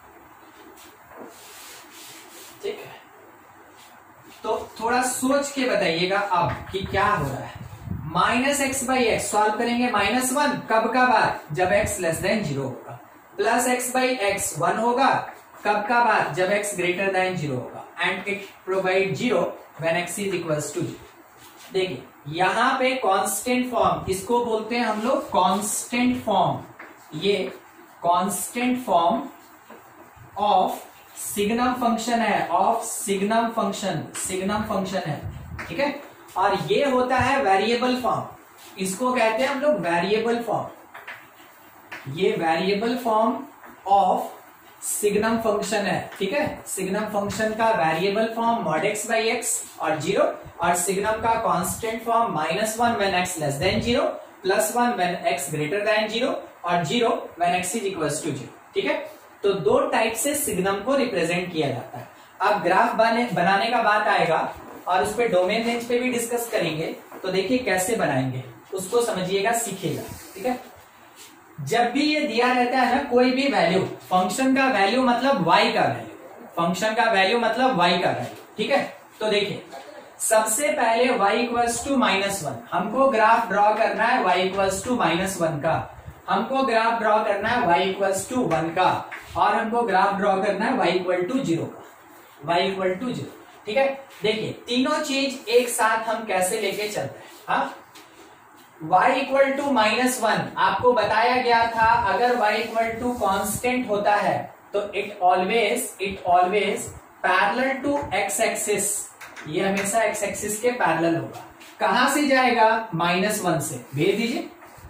ठीक है, तो थोड़ा सोच के बताइएगा अब कि क्या हो रहा है। Minus x by x solve करेंगे, माइनस वन कब का बाद? जब x लेस देन जीरो होगा। Plus x by x one होगा कब का बाद? जब x ग्रेटर देन जीरो होगा। And it provide zero when x is equals to zero. देखिए यहां पे कांस्टेंट फॉर्म, इसको बोलते हैं हम लोग कांस्टेंट फॉर्म। ये constant form of signum function है, of signum function, signum function है, ठीक है। और ये होता है वेरिएबल फॉर्म, इसको कहते हैं हम लोग वेरिएबल फॉर्म। ये variable form of signum function है, ठीक है। सिग्नम फंक्शन का variable form mod x by x और जीरो, और सिग्नम का constant form minus one when x less than zero, plus one when x greater than zero और zero when x is equals to zero, ठीक है। तो दो type से signum को रिप्रेजेंट किया जाता है। अब ग्राफ बने, बनाने का बात आएगा और उस पे डोमेन रेंज पे भी डिस्कस करेंगे। तो देखिए कैसे बनाएंगे, उसको समझिएगा, सीखिएगा, ठीक है। जब भी ये दिया रहता है ना कोई भी वैल्यू, फंक्शन का वैल्यू मतलब y का वैल्यू, फंक्शन का वैल्यू मतलब y का वैल्यू, ठीक है। तो देखिए सबसे पहले y equals to minus one, हमको ग्राफ ड्रॉ करना है y equals to minus one का, हमको ग्राफ ड्रॉ करना है y इक्वल्स टू वन का, और हमको ग्राफ ड्रॉ करना है y इक्वल टू जीरो का, y इक्वल टू जीरो, ठीक है। देखिए तीनों चीज एक साथ हम कैसे लेके चलते हैं। हाँ, y equal to minus one आपको बताया गया था, अगर y इक्वल टू कॉन्स्टेंट होता है तो it always it always parallel to x axis, ये हमेशा x एक्सिस के पैरेलल होगा। कहां से जाएगा? माइनस वन से, भेज दीजिए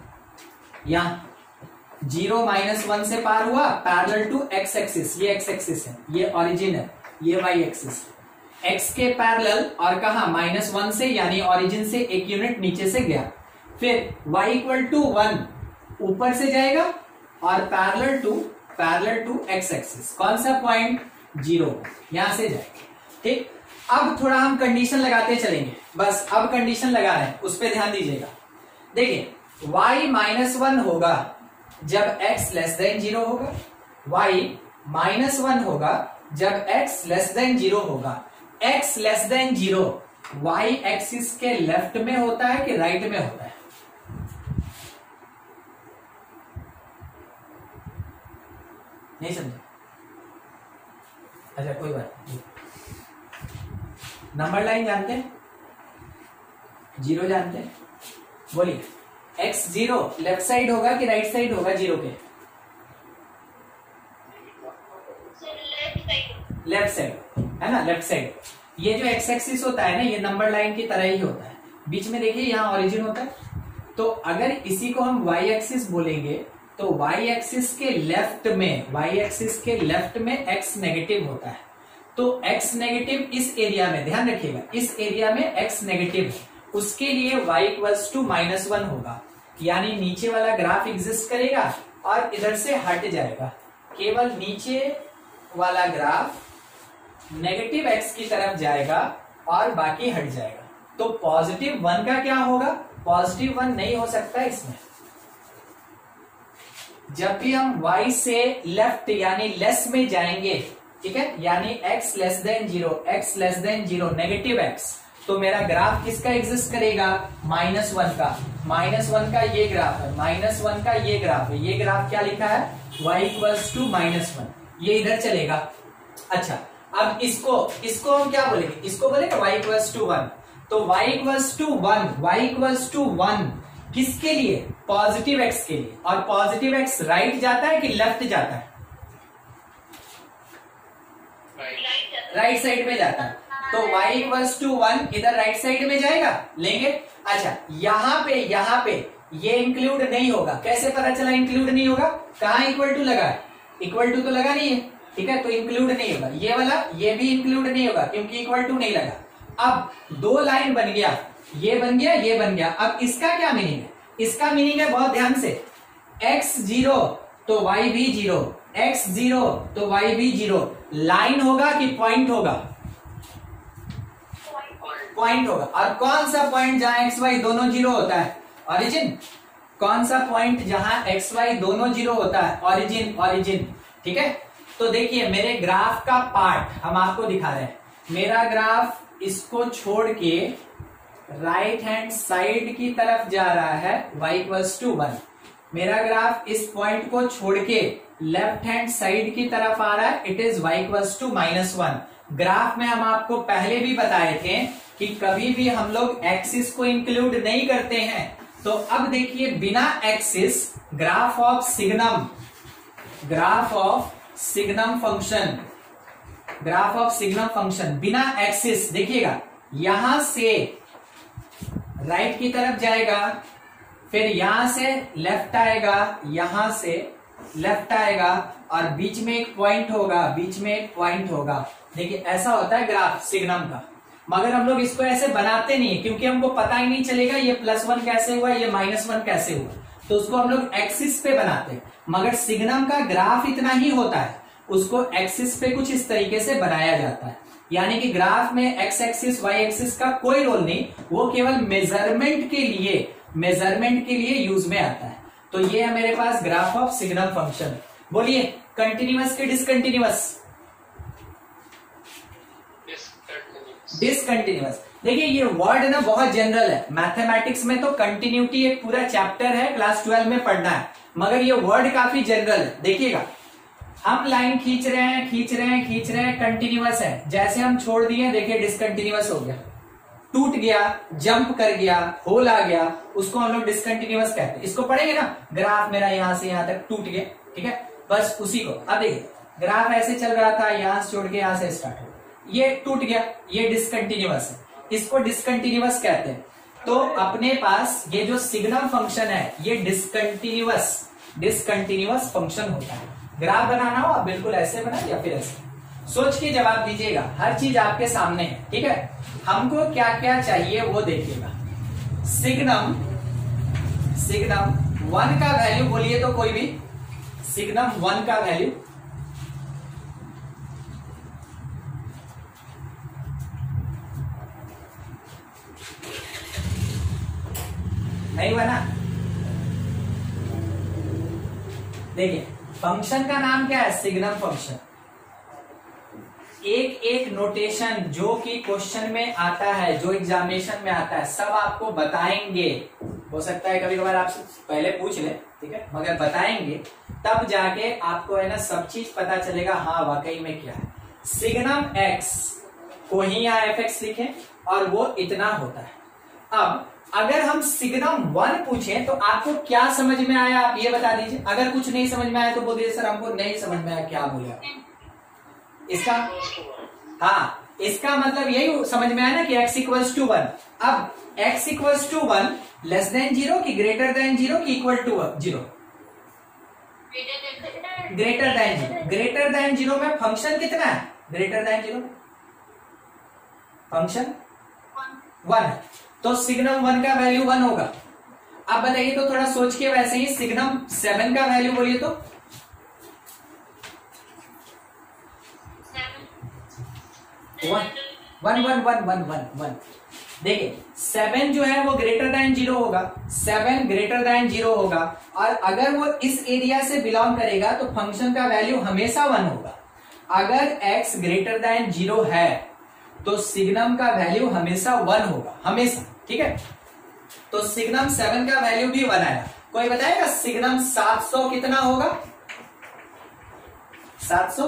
यहां, जीरो माइनस वन से पार हुआ, पैरेलल टू x एक्सिस, ये x एक्सिस है, ये ओरिजिन है, ये y एक्सिस। एक्स के पैरेलल और कहा माइनस वन से यानी ओरिजिन से एक यूनिट नीचे से गया, फिर y इक्वल टू वन ऊपर से जाएगा और parallel to parallel to x axis, कौन सा पॉइंट, जीरो, यहां से जाएगा। ठीक, अब थोड़ा हम कंडीशन लगाते चलेंगे, बस अब कंडीशन लगा रहे हैं, उस पर ध्यान दीजिएगा। देखिए y माइनस वन होगा जब x लेस देन जीरो होगा, y माइनस वन होगा जब x लेस देन जीरो होगा। x less than zero y axis के लेफ्ट में होता है कि राइट में होता है? नहीं समझे? अच्छा कोई बात नहीं। नंबर लाइन जानते हैं, जीरो जानते हैं, बोलिए x जीरो लेफ्ट साइड होगा कि राइट साइड होगा जीरो के? लेफ्ट साइड है ना, लेफ्ट साइड। ये जो एक्स एक्सिस होता है ना, ये नंबर लाइन की तरह ही होता है, बीच में देखिए यहाँ ओरिजिन होता है। तो अगर इसी को हम y एक्सिस बोलेंगे तो y एक्सिस के लेफ्ट में y एक्सिस के लेफ्ट में x नेगेटिव होता है। तो x नेगेटिव इस एरिया में, ध्यान रखिएगा, इस एरिया में x नेगेटिव है, उसके लिए y equals to minus one होगा, यानी नीचे वाला ग्राफ एग्जिस्ट करेगा और इधर से हट जाएगा, केवल नीचे वाला ग्राफ नेगेटिव x की तरफ जाएगा और बाकी हट जाएगा। तो पॉजिटिव वन का क्या होगा, पॉजिटिव वन नहीं हो सकता इसमें। जब भी हम y से लेफ्ट यानी लेस में जाएंगे, ठीक है, यानी x less than zero, x less than zero, negative x, तो मेरा ग्राफ किसका एग्जिस्ट करेगा, माइनस वन का। माइनस वन का ये ग्राफ है, माइनस वन का ये ग्राफ है, ये ग्राफ क्या लिखा है, y equals to minus one, ये इधर चलेगा। अच्छा, अब इसको इसको हम क्या बोलेंगे, इसको बोलेंगे y इक्वल्स टू वन। तो y equals to one, y equals to one किसके लिए, पॉजिटिव x के लिए। और पॉजिटिव x राइट जाता है कि लेफ्ट जाता है, राइट साइड में जाता है। तो y इक्वल्स टू वन इधर राइट साइड में जाएगा, लेंगे। अच्छा, यहाँ पे यहाँ पे ये इंक्लूड नहीं होगा, कैसे पता चला इंक्लूड नहीं होगा, कहाँ इक्वल टू लगा है, इक्वल टू तो लगा नहीं है, ठीक है, तो इंक्लूड नहीं होगा। ये वाला ये भी इंक्लूड नहीं होगा क्योंकि इक्वल टू नहीं लगा। अब दो लाइन बन गया, ये बन गया, ये बन गया। अब इसका क्या मीनिंग है, इसका मीनिंग है, बहुत ध्यान से, x जीरो तो y भी जीरो, x जीरो तो y भी जीरो। लाइन होगा कि पॉइंट होगा, पॉइंट होगा। और कौन सा पॉइंट जहां एक्स वाई दोनों जीरो होता है, ओरिजिन। कौन सा पॉइंट जहां एक्स वाई दोनों जीरो होता है, ओरिजिन, ओरिजिन, ठीक है। तो देखिए मेरे ग्राफ का पार्ट हम आपको दिखा रहे हैं, मेरा ग्राफ इसको छोड़ के राइट हैंड साइड की तरफ जा रहा है, y इक्वल्स टू वन। मेरा ग्राफ इस पॉइंट को छोड़ के लेफ्ट हैंड साइड की तरफ आ रहा है, it is y equals to minus one. Graph में हम आपको पहले भी बताए थे कि कभी भी हम लोग एक्सिस को इंक्लूड नहीं करते हैं। तो अब देखिए बिना axis, graph of signum, graph of signum function, graph of signum function बिना एक्सिस, देखिएगा यहां से राइट की तरफ जाएगा, फिर यहां से लेफ्ट आएगा, यहां से लेफ्ट आएगा और बीच में एक पॉइंट होगा, बीच में एक पॉइंट होगा। देखिए ऐसा होता है ग्राफ सिग्नम का, मगर हम लोग इसको ऐसे बनाते नहीं क्योंकि हमको पता ही नहीं चलेगा ये प्लस वन कैसे हुआ, ये माइनस वन कैसे हुआ, तो उसको हम लोग एक्सिस पे बनाते हैं। मगर सिग्नम का ग्राफ इतना ही होता है, उसको एक्सिस पे कुछ इस तरीके से बनाया जाता है, यानी कि ग्राफ में एक्स एक्सिस वाई एक्सिस का कोई रोल नहीं, वो केवल मेजरमेंट के लिए, मेजरमेंट के लिए यूज में आता है। तो ये है मेरे पास ग्राफ ऑफ सिग्नम फंक्शन। बोलिए कंटिन्यूअस के डिसकंटिन्यूअस, डिसकंटिन्यूअस। देखिए ये वर्ड ना बहुत जनरल है, मैथमेटिक्स में तो कंटिन्यूटी एक पूरा चैप्टर है, क्लास ट्वेल्व में पढ़ना है, मगर ये वर्ड काफी जनरल है। देखिएगा हम लाइन खींच रहे हैं, खींच रहे हैं, खींच रहे हैं, कंटिन्यूअस है, जैसे हम छोड़ दिए देखिए डिसकंटिन्यूअस हो गया, टूट गया, जंप कर गया, होल आ गया, उसको हम लोग डिसकंटिन्यूअस कहते हैं। इसको पढ़ेंगे ना, ग्राफ मेरा यहां से यहां तक टूट गया, ठीक है, बस उसी को। अब देखिए ग्राफ ऐसे चल रहा था, यहां से छोड़ के यहां से स्टार्ट हो, ये टूट गया, ये डिसकंटिन्यूअस है, इसको डिसकंटिन्यूअस कहते हैं। तो अपने पास ये जो सिग्नम फंक्शन है ये डिसकंटिन्यूअस, डिसकंटिन्यूअस फंक्शन होता है। ग्राफ बनाना हो आप बिल्कुल ऐसे बनाए या फिर ऐसे, सोच के जवाब दीजिएगा, हर चीज आपके सामने है, ठीक है। हमको क्या क्या चाहिए वो देखिएगा। सिग्नम सिग्नम वन का वैल्यू बोलिए तो कोई भी, सिग्नम वन का वैल्यू नहीं बना। देखिए फंक्शन का नाम क्या है, सिग्नम फंक्शन। एक एक नोटेशन जो कि क्वेश्चन में आता है, जो एग्जामिनेशन में आता है, सब आपको बताएंगे। हो सकता है कभी कभार आपसे पहले पूछ ले, ठीक है, मगर बताएंगे तब जाके आपको है ना सब चीज पता चलेगा, हाँ वाकई में क्या है। सिग्नम एक्स को ही यहाँ एफ एक्स लिखे और वो इतना होता है। अब अगर हम सिग्नम वन पूछें तो आपको क्या समझ में आया, आप ये बता दीजिए। अगर कुछ नहीं समझ में आया तो बोल दीजिए सर हमको नहीं समझ में आया, क्या बोले आप। इसका हाँ इसका मतलब यही समझ में आया ना कि x इक्वल्स टू वन। अब x equals to one less than zero की ग्रेटर देन जीरो की equal to zero, greater than zero. Greater than zero में फंक्शन कितना है, greater than zero function one है, तो सिग्नम वन का value one होगा। अब बताइए तो थोड़ा सोच के, वैसे ही सिग्नम सेवन का वैल्यू बोलिए तो one one one one one one one. देखिए सेवन जो है वो ग्रेटर देन जीरो होगा, सेवन ग्रेटर देन जीरो होगा, और अगर वो इस एरिया से बिलोंग करेगा तो फंक्शन का वैल्यू हमेशा वन होगा। अगर x ग्रेटर देन जीरो है तो सिग्नम का वैल्यू हमेशा वन होगा, हमेशा, ठीक है। तो सिग्नम सेवन का वैल्यू भी वन आया। कोई बताएगा सिग्नम सात सौ कितना होगा, सात सौ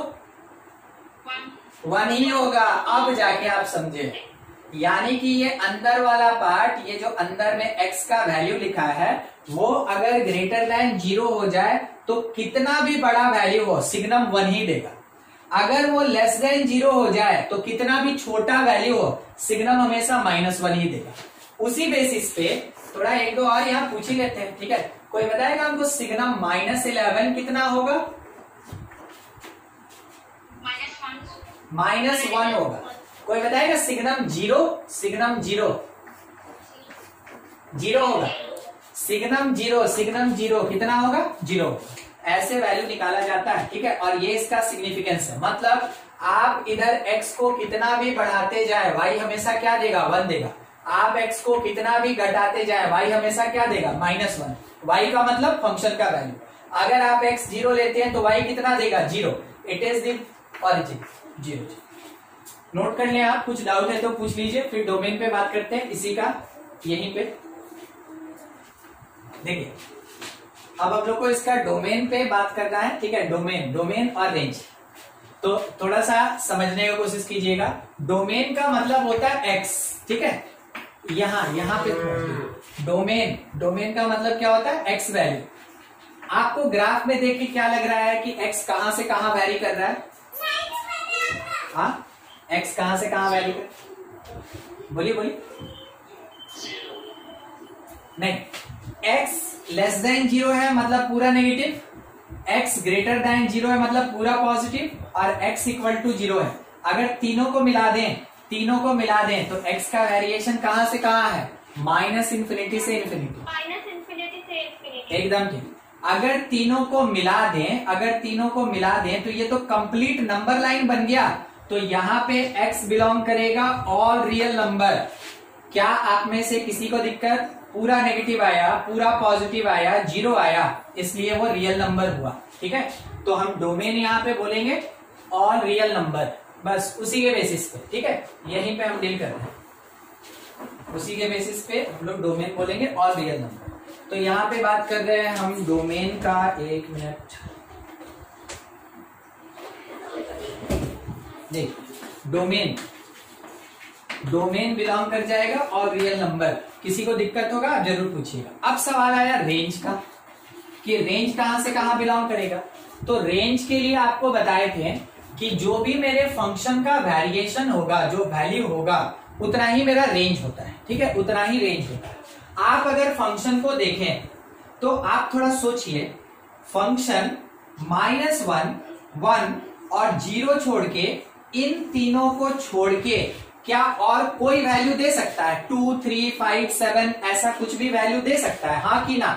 वन ही होगा। अब जाके आप समझे, यानी कि ये अंदर वाला पार्ट, ये जो अंदर में x का वैल्यू लिखा है वो अगर ग्रेटर देन जीरो हो जाए तो कितना भी बड़ा वैल्यू हो सिग्नम वन ही देगा। अगर वो लेस देन जीरो हो जाए तो कितना भी छोटा वैल्यू हो सिग्नम हमेशा माइनस वन ही देगा। उसी बेसिस पे थोड़ा एक दो और यहाँ पूछ ही लेते हैं, ठीक है। कोई बताएगा हमको सिग्नम माइनस इलेवन कितना होगा, माइनस वन होगा। कोई बताएगा signum zero, signum zero zero होगा, सिग्नम जीरो सिग्नम जीरो कितना होगा, जीरो। ऐसे वैल्यू निकाला जाता है, ठीक है। और ये इसका सिग्निफिकेंस है, मतलब आप इधर x को कितना भी बढ़ाते जाए y हमेशा क्या देगा, वन देगा। आप x को कितना भी घटाते जाए y हमेशा क्या देगा, माइनस वन। y का मतलब फंक्शन का वैल्यू। अगर आप x जीरो लेते हैं तो y कितना देगा, zero. It is the origin, zero. Note कर लें आप, कुछ डाउट है तो पूछ लीजिए, फिर डोमेन पे बात करते हैं इसी का, यहीं पे देखिए। अब हम लोग को इसका डोमेन पे बात करना है, ठीक है। डोमेन डोमेन और रेंज, तो थोड़ा सा समझने की कोशिश कीजिएगा। डोमेन का मतलब होता है x, ठीक है। यहां यहां पे डोमेन डोमेन का मतलब क्या होता है, x वैल्यू। आपको ग्राफ में देख के क्या लग रहा है कि x कहां से कहां वैरी कर रहा है, हाँ x कहां से कहां वैरी कर, बोलिए बोलिए। नहीं, x लेस देन जीरो है मतलब पूरा negative, x greater than zero है मतलब पूरा पॉजिटिव, और x इक्वल टू जीरो है। अगर तीनों को मिला दें तीनों को मिला दें तो x का वेरिएशन कहां से कहां है, माइनस इंफिनिटी से इंफिनिटी, माइनस इंफिनिटी से इंफिनिटी। एकदम ठीक। अगर तीनों को मिला दें अगर तीनों को मिला दें तो ये तो कंप्लीट नंबर लाइन बन गया। तो यहाँ पे x बिलोंग करेगा ऑल रियल नंबर। क्या आप में से किसी को दिक्कत, पूरा नेगेटिव आया, पूरा पॉजिटिव आया, जीरो आया, इसलिए वो रियल नंबर हुआ, ठीक है। तो हम डोमेन यहाँ पे बोलेंगे ऑल रियल नंबर, बस उसी के बेसिस पे, ठीक है। यहीं पे हम डील कर रहे हैं, उसी के बेसिस पे हम लोग डोमेन बोलेंगे ऑल रियल नंबर। तो यहाँ पे बात कर रहे हैं हम डोमेन का, एक मिनट देख, डोमेन डोमेन बिलोंग कर जाएगा और रियल नंबर। किसी को दिक्कत होगा आप जरूर पूछिएगा। अब सवाल आया रेंज का, कि रेंज कहां से कहां बिलोंग करेगा। तो रेंज के लिए आपको बताए थे कि जो भी मेरे फंक्शन का वेरिएशन होगा, जो वैल्यू होगा, उतना ही मेरा रेंज होता है, ठीक है, उतना ही रेंज होता है। आप अगर फंक्शन को देखें तो आप थोड़ा सोचिए, फंक्शन माइनस वन, वन, और जीरो छोड़ के, इन तीनों को छोड़ के क्या और कोई वैल्यू दे सकता है? टू, थ्री, फाइव, सेवन, ऐसा कुछ भी वैल्यू दे सकता है, हाँ कि ना?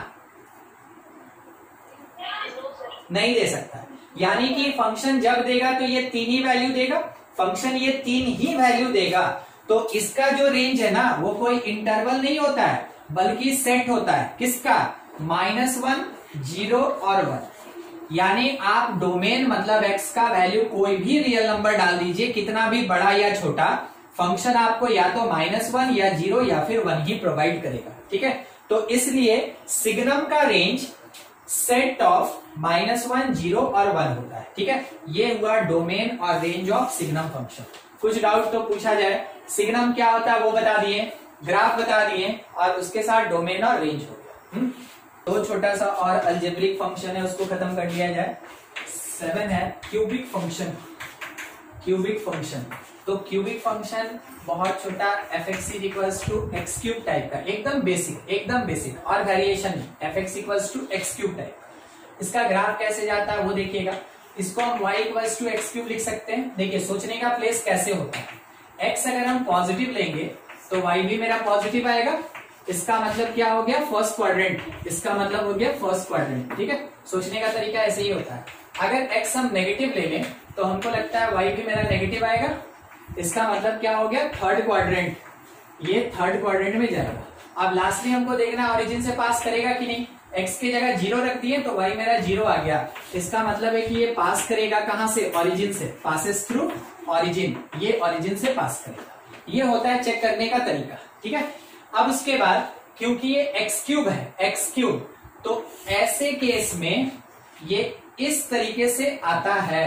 नहीं दे सकता। यानी कि फंक्शन जब देगा तो ये तीन ही वैल्यू देगा, फंक्शन ये तीन ही वैल्यू देगा। तो इसका जो रेंज है ना वो कोई इंटरवल नहीं होता है, बल्कि सेट होता है। किसका? माइनस वन, जीरो और वन। यानी आप डोमेन मतलब एक्स का वैल्यू कोई भी रियल नंबर डाल दीजिए, कितना भी बड़ा या छोटा, फंक्शन आपको या तो माइनस वन या जीरो या फिर वन ही प्रोवाइड करेगा। ठीक है, तो इसलिए सिग्नम का range set of minus one, zero और वन होता है। ठीक है, ये हुआ डोमेन और रेंज ऑफ सिग्नम फंक्शन। कुछ डाउट तो पूछा जाए, सिग्नम क्या होता है वो बता दिए, ग्राफ बता दिए, और उसके साथ डोमेन और रेंज हो गया। हुँ? तो छोटा सा और अलजेब्रिक फंक्शन है, उसको खत्म कर लिया जाए। सेवन है क्यूबिक फंक्शन। क्यूबिक फंक्शन, तो क्यूबिक फंक्शन बहुत छोटा, f x is equals to x cube type का, एकदम बेसिक, एकदम बेसिक और वेरिएशन नहीं, f x equals to x cube type का। इसका ग्राफ कैसे जाता है वो देखिएगा। इसको हम y equals to x cube लिख सकते हैं। देखिए सोचने का प्लेस कैसे होता है, x अगर हम पॉजिटिव लेंगे तो y भी मेरा पॉजिटिव आएगा, इसका मतलब क्या हो गया? फर्स्ट क्वाड्रेंट, इसका मतलब हो गया फर्स्ट क्वाड्रेंट। ठीक है, सोचने का तरीका ऐसे ही होता है। अगर x हम नेगेटिव ले लें तो हमको लगता है y भी मेरा नेगेटिव आएगा, इसका मतलब क्या हो गया? थर्ड क्वाड्रेंट, ये थर्ड क्वाड्रेंट में जाएगा। अब लास्टली हमको देखना ओरिजिन से पास करेगा कि नहीं। x की जगह जीरो रख दिए तो y मेरा जीरो आ गया, इसका मतलब है कि ये पास करेगा कहां से? ओरिजिन से, पासेस थ्रू ओरिजिन, ये ओरिजिन से पास करेगा। ये होता है चेक करने का तरीका। ठीक है, अब उसके बाद क्योंकि ये एक्स क्यूब है, एक्स क्यूब, तो ऐसे केस में ये इस तरीके से आता है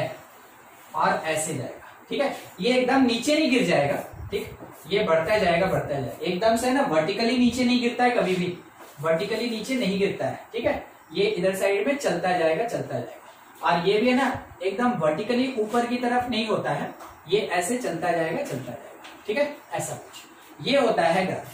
और ऐसे जाएगा। ठीक है, ये एकदम नीचे नहीं गिर जाएगा। ठीक, ये बढ़ता जाएगा बढ़ता जाएगा, एकदम से ना वर्टिकली नीचे नहीं गिरता है, कभी भी वर्टिकली नीचे नहीं गिरता है। ठीक है, ये इधर साइड में चलता जाएगा चलता जाएगा, और ये भी है ना एकदम वर्टिकली ऊपर की तरफ नहीं होता है, ये ऐसे चलता जाएगा चलता जाएगा। ठीक है, ऐसा कुछ ये होता है ग्राफ।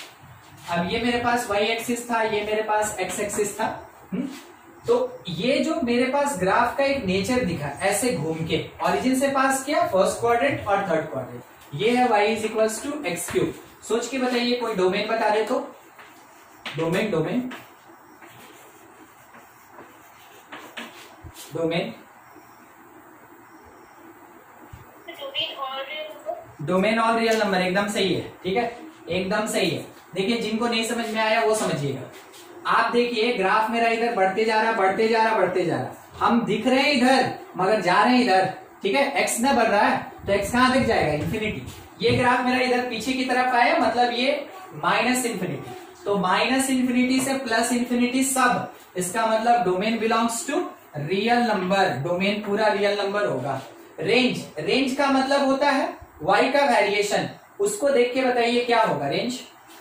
अब ये मेरे पास y एक्सिस था, ये मेरे पास x एक्सिस था। हुँ? तो ये जो मेरे पास ग्राफ का एक नेचर दिखा, ऐसे घूम के ओरिजिन से पास किया, फर्स्ट क्वाड्रेंट और थर्ड क्वाड्रेंट, ये है y is equals to x cube. सोच के बताइए, कोई डोमेन बता दे तो। Domain domain domain domain all real number, एकदम सही है। ठीक है, एकदम सही है। देखिए जिनको नहीं समझ में आया वो समझिएगा। आप देखिए ग्राफ मेरा इधर बढ़ते जा रहा बढ़ते जा रहा बढ़ते जा रहा, हम दिख रहे हैं इधर मगर जा रहे हैं इधर। ठीक है, एक्स ना बढ़ रहा है तो एक्स कहां तक जाएगा? इन्फिनिटी। ये ग्राफ मेरा इधर पीछे की तरफ आया, मतलब ये माइनस इन्फिनिटी, तो माइनस इन्फिनिटी से प्लस इन्फिनिटी सब, इसका मतलब domain belongs to real number, domain पूरा रियल नंबर होगा। रेंज, रेंज का मतलब होता है y का वेरिएशन, उसको देख के बताइए क्या होगा रेंज?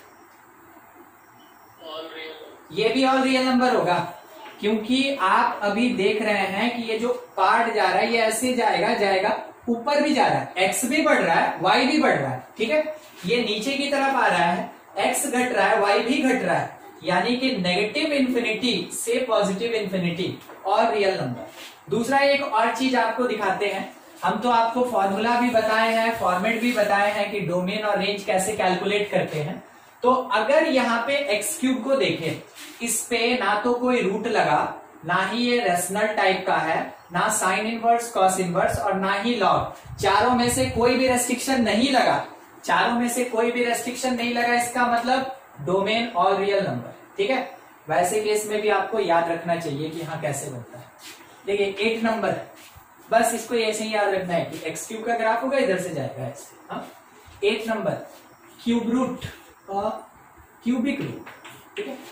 ये भी ऑल रियल नंबर होगा, क्योंकि आप अभी देख रहे हैं कि ये जो पार्ट जा रहा है ये ऐसे जाएगा जाएगा, ऊपर भी जा रहा है, x भी बढ़ रहा है y भी बढ़ रहा है। ठीक है, ये नीचे की तरफ आ रहा है, x घट रहा है y भी घट रहा है, यानी कि नेगेटिव इंफिनिटी से पॉजिटिव इंफिनिटी और रियल नंबर। दूसरा एक और चीज आपको दिखाते हैं, हम तो आपको फॉर्मूला भी बताए हैं, फॉर्मेट भी बताए हैं कि डोमेन और रेंज कैसे कैलकुलेट करते हैं। तो अगर यहाँ पे एक्स क्यूब को देखें, इस पे ना तो कोई रूट लगा, ना ही ये रेशनल टाइप का है, ना साइन इनवर्स कॉस इनवर्स और ना ही लॉग, चारों में से कोई भी रेस्ट्रिक्शन नहीं लगा, चारों में से कोई भी रेस्ट्रिक्शन नहीं लगा, इसका मतलब डोमेन और रियल नंबर। ठीक है, वैसे केस में भी आपको याद रखना चाहिए कि हाँ कैसे बनता है। देखिए एट नंबर, बस इसको ऐसे ही याद रखना है कि एक्स क्यूब का ग्राफ होगा, इधर से जाएगा ऐसे। हाँ, एट नंबर क्यूब रूट और क्यूबिक रूट। ठीक है,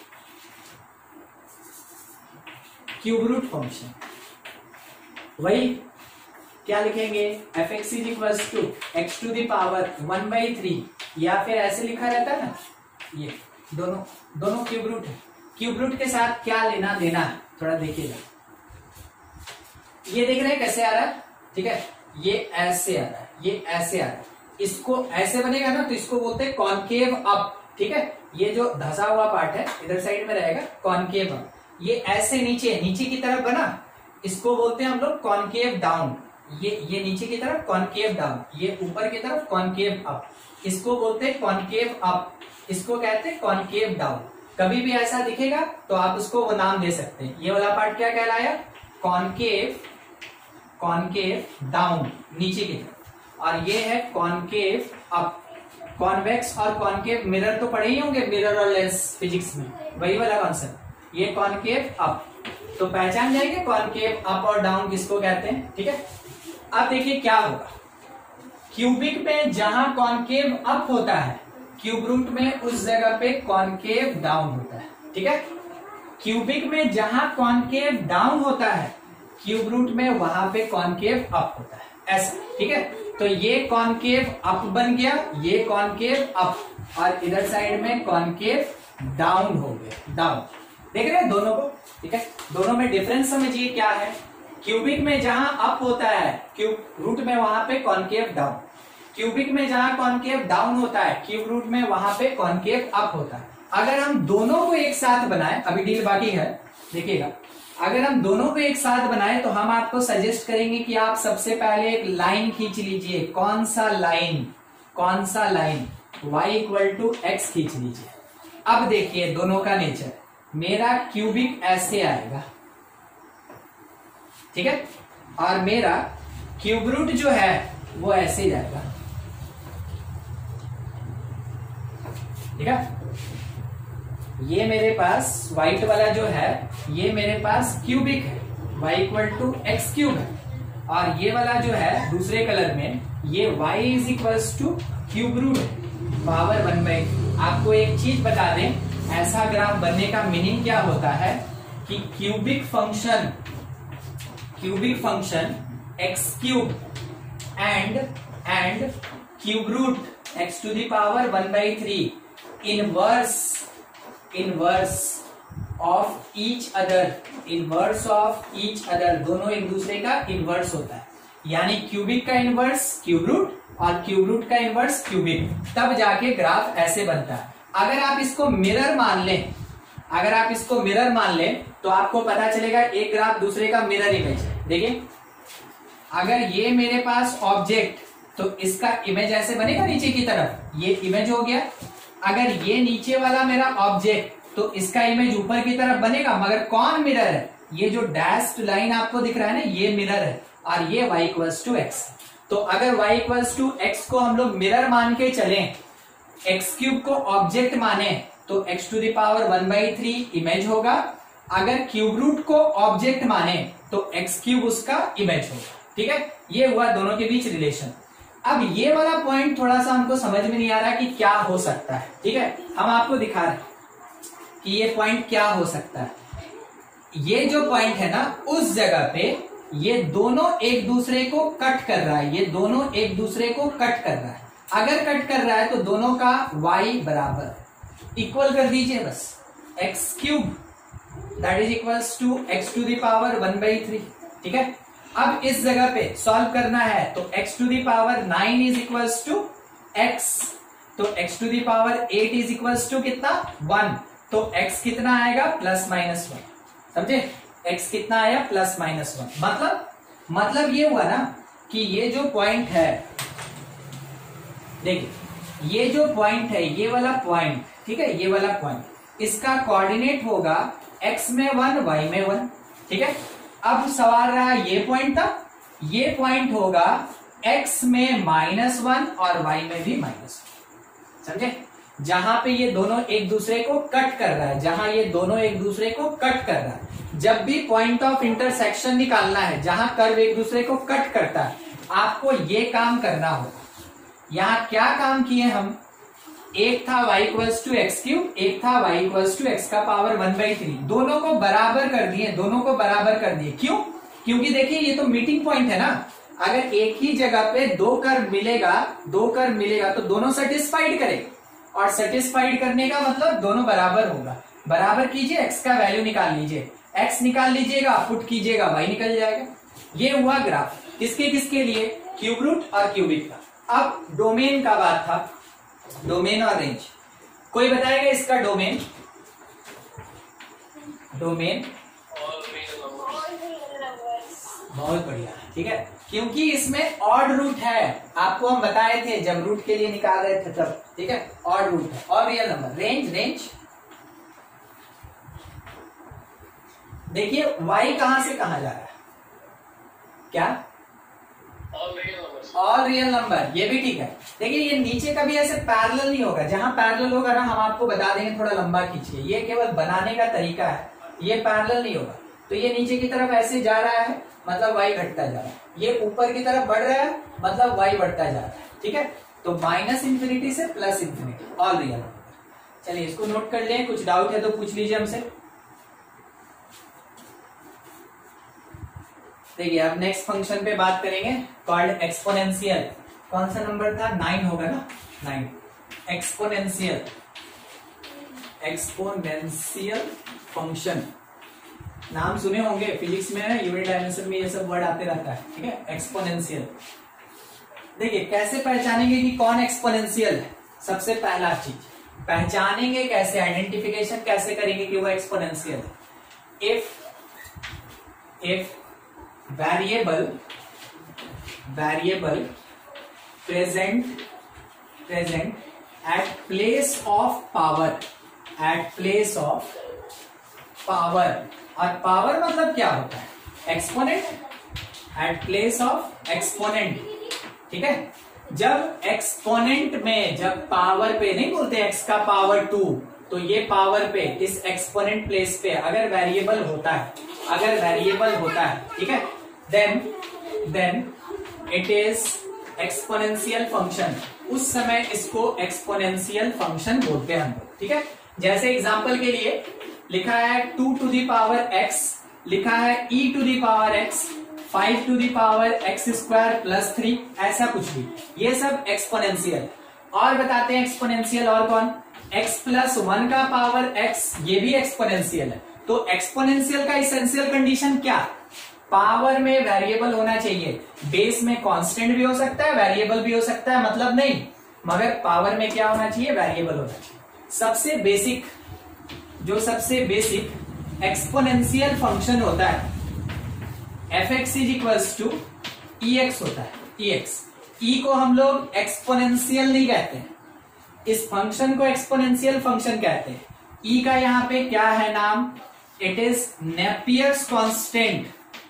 क्यूब रूट फंक्शन, वही क्या लिखेंगे? F x is equals to x to the power one by three, या फिर ऐसे लिखा रहता है ना, ये दोनों दोनों क्यूब रूट है। क्यूब रूट के साथ क्या लेना देना है थोड़ा देखिएगा। ये देख रहे हैं कैसे आ रहा है? ठीक है, ये ऐसे आ रहा है, ये ऐसे आ रहा है, इसको ऐसे बनेगा ना तो इसको बोलते हैं कॉनकेव अप। ठीक है, ये जो धसा हुआ पार्ट है इधर साइड में रहेगा कॉनकेव अप, ये ऐसे नीचे नीचे की तरफ बना, इसको बोलते हैं हम लोग कॉनकेव डाउन, ये ये नीचे की तरफ कॉनकेव डाउन, ये ऊपर की तरफ कॉनकेव अप, इसको बोलते हैं कॉनकेव अप, इसको कहते हैं कॉनकेव डाउन। कभी भी ऐसा दिखेगा तो आप उसको वो नाम दे सकते हैं। ये वाला पार्ट क्या कहलाया? कॉनकेव, कॉनकेव डाउन नीचे की तरफ, और ये है कॉनकेव अप। कॉन्वेक्स और कॉनकेव मिरर तो पढ़े ही होंगे, मिरर और लेंस फिजिक्स में, वही वाला कॉन्सेप्ट। ये कॉनकेव अप, तो पहचान जाएंगे कॉनकेव अप और डाउन किसको कहते हैं, ठीक है। अब देखिए क्या होगा, क्यूबिक में जहां कॉनकेव अप होता है, क्यूब रूट में उस जगह पे कॉनकेव डाउन होता है, ठीक है। क्यूबिक में जहां कॉनकेव डाउन होता है, क्यूब रूट में वहां पे कॉनकेव अप होता है, ऐसा, ठीक है। तो ये कॉनकेव अप बन गया, ये कॉनकेव अप, और इधर साइड में कॉनकेव डाउन हो गया, डाउन। देख रहे हैं दोनों को, ठीक है। दोनों में डिफरेंस समझिए क्या है। क्यूबिक में जहां अप होता है क्यूब रूट में वहां पे कॉनकेव डाउन, क्यूबिक में जहां कॉनकेव डाउन होता है क्यूब रूट में वहां पे कॉनकेव अप होता है। अगर हम दोनों को एक साथ बनाए, अभी डील बाकी है, देखिएगा, अगर हम दोनों को एक साथ बनाए तो हम आपको सजेस्ट करेंगे कि आप सबसे पहले एक लाइन खींच लीजिए। कौन सा लाइन? कौन सा line? y equal to x खींच लीजिए। अब देखिए दोनों का नेचर, मेरा क्यूबिक ऐसे आएगा, ठीक है, और मेरा क्यूब रूट जो है वो ऐसे जाएगा, ठीक है। ये मेरे पास व्हाइट वाला जो है ये मेरे पास क्यूबिक है, y equal to x cube है, और ये वाला जो है दूसरे कलर में ये y is equals to cube root power one by. आपको एक चीज बता दें, ऐसा ग्राफ बनने का मीनिंग क्या होता है कि cubic function, cubic function x cube and and cube root x to the power one by three inverse inverse of each other, inverse of each other, दोनों एक दूसरे का इनवर्स होता है। यानी क्यूबिक का इनवर्स क्यूब रूट और cube root का इनवर्स क्यूबिक, तब जाके ग्राफ ऐसे बनता है। अगर आप इसको मिरर मान लें, अगर आप इसको मिरर मान लें तो आपको पता चलेगा एक ग्राफ दूसरे का मिरर इमेज है। देखिए, अगर ये मेरे पास ऑब्जेक्ट, तो इसका इमेज ऐसे बनेगा नीचे की तरफ, ये इमेज हो गया। अगर ये नीचे वाला मेरा ऑब्जेक्ट, तो इसका इमेज ऊपर की तरफ बनेगा, मगर कौन मिरर है? ये जो डैश्ड लाइन आपको दिख रहा है ना, ये मिरर है, और ये y इक्वल्स टू एक्स। तो अगर y इक्वल्स टू एक्स को हम लोग मिरर मान के चलें, एक्स क्यूब को ऑब्जेक्ट माने, तो x to the power one by three image होगा। अगर क्यूब रूट को ऑब्जेक्ट माने तो एक्स क्यूब उसका इमेज होगा, ठीक है। ये हुआ दोनों के बीच रिलेशन। अब ये वाला पॉइंट थोड़ा सा हमको समझ में नहीं आ रहा कि क्या हो सकता है, ठीक है। हम आपको दिखा रहे हैं कि ये पॉइंट क्या हो सकता है। ये जो पॉइंट है ना, उस जगह पे ये दोनों एक दूसरे को कट कर रहा है, ये दोनों एक दूसरे को कट कर रहा है। अगर कट कर रहा है तो दोनों का y बराबर इक्वल कर दीजिए बस, x cube that is equals to x to the power one by three, ठीक है। अब इस जगह पे सॉल्व करना है तो x to the power nine is equals to x, तो x to the power eight is equals to कितना? वन, तो x कितना आएगा? प्लस माइनस वन, समझे? x कितना आया? Plus minus one. मतलब मतलब ये हुआ ना कि ये जो पॉइंट है, देखिए ये जो पॉइंट है, ये वाला पॉइंट, ठीक है, ये वाला पॉइंट, इसका कोऑर्डिनेट होगा x में वन, y में वन, ठीक है। अब सवाल रहा ये पॉइंट था, ये पॉइंट होगा x में माइनस वन और y में भी माइनस वन, समझे? जहां पे ये दोनों एक दूसरे को कट कर रहा है, जहां ये दोनों एक दूसरे को कट कर रहा है। जब भी पॉइंट ऑफ इंटरसेक्शन निकालना है, जहां कर्व एक दूसरे को कट करता है, आपको ये काम करना होगा। यहां क्या काम किए हम? एक था y equals to x cube, एक था y इक्वल्स टू एक्स का पावर वन बाई थ्री, दोनों को बराबर कर दिए, दोनों को बराबर कर दिए। क्यों? क्योंकि देखिए ये तो मीटिंग पॉइंट है ना। अगर एक ही जगह पे दो कर्व मिलेगा, दो कर्व मिलेगा तो दोनों सेटिस्फाइड करेगा, और सेटिस्फाइड करने का मतलब दोनों बराबर होगा। बराबर कीजिए, x का वैल्यू निकाल लीजिए, x निकाल लीजिएगा, पुट कीजिएगा, y निकल जाएगा। ये हुआ ग्राफ, किसके किसके लिए? क्यूब रूट और क्यूबिक का। अब डोमेन का बात था, डोमेन और रेंज। कोई बताएगा इसका डोमेन? डोमेन बहुत बढ़िया, ठीक है। क्योंकि इसमें ऑड रूट है, आपको हम बताए थे जब रूट के लिए निकाल रहे थे तब, ठीक है, ऑड रूट है। और रियल नंबर, रेंज रेंज देखिए y कहां से कहां जा रहा है, क्या ऑल रियल नंबर, ये भी ठीक है। देखिए ये नीचे कभी ऐसे पैरेलल नहीं होगा, जहां पैरेलल होगा ना हम आपको बता देंगे थोड़ा लंबा खींचिए, ये केवल बनाने का तरीका है, ये पैरेलल नहीं होगा। तो ये नीचे की तरफ ऐसे जा रहा है मतलब y घटता जा रहा है, ये ऊपर की तरफ बढ़ रहा है मतलब y बढ़ता जा रहा है, ठीक है। तो माइनस इंफिनिटी से plus infinity, all real number. चलिए इसको नोट कर लें, कुछ डाउट है तो पूछ लीजिए हमसे। देखिए अब नेक्स्ट फंक्शन पे बात करेंगे, कॉल्ड एक्सपोनेंशियल। कौन सा नंबर था, नाइन होगा ना, नाइन। एक्सपोनेंशियल, एक्सपोनेंशियल फंक्शन नाम सुने होंगे, फिजिक्स में यूनिट डायमेंशन में ये सब वर्ड आते रहता है, ठीक है। एक्सपोनेंशियल देखिए कैसे पहचानेंगे कि कौन एक्सपोनेंशियल है। सबसे पहला चीज पहचानेंगे कैसे, आइडेंटिफिकेशन कैसे करेंगे कि वो एक्सपोनेंशियल है। If if variable variable present present at place of power, at place of power, और पावर मतलब क्या होता है, exponent, at place of exponent, ठीक है। जब एक्सपोनेंट में, जब पावर पे नहीं बोलते एक्स का पावर टू, तो ये पावर पे इस एक्सपोनेंट प्लेस पे अगर वेरिएबल होता है, अगर वेरिएबल होता है, ठीक है, then then it is exponential function. उस समय इसको एक्सपोनेंशियल फंक्शन बोलते हैं हम लोग, ठीक है। जैसे एग्जांपल के लिए लिखा है two to the power x, लिखा है e to the power x, five to the power x square plus three, ऐसा कुछ भी, ये सब एक्सपोनेंशियल। और बताते हैं एक्सपोनेंशियल और कौन, x प्लस वन का पावर x, ये भी एक्सपोनेंशियल है। तो एक्सपोनेंशियल का इसेंशियल कंडीशन क्या, पावर में वेरिएबल होना चाहिए, बेस में कांस्टेंट भी हो सकता है, वेरिएबल भी हो सकता है, मतलब नहीं, मगर पावर में क्या होना चाहिए, वेरिएबल होना चाहिए। सबसे बेसिक, जो सबसे बेसिक एक्सपोनेंशियल फंक्शन होता है f x is equals to e x होता है, ई एक्स। ई को हम लोग एक्सपोनेंशियल नहीं कहते हैं, इस फंक्शन को एक्सपोनेंशियल फंक्शन कहते हैं। ई का यहां पे क्या है नाम, इट इज नेपियर्स कांस्टेंट,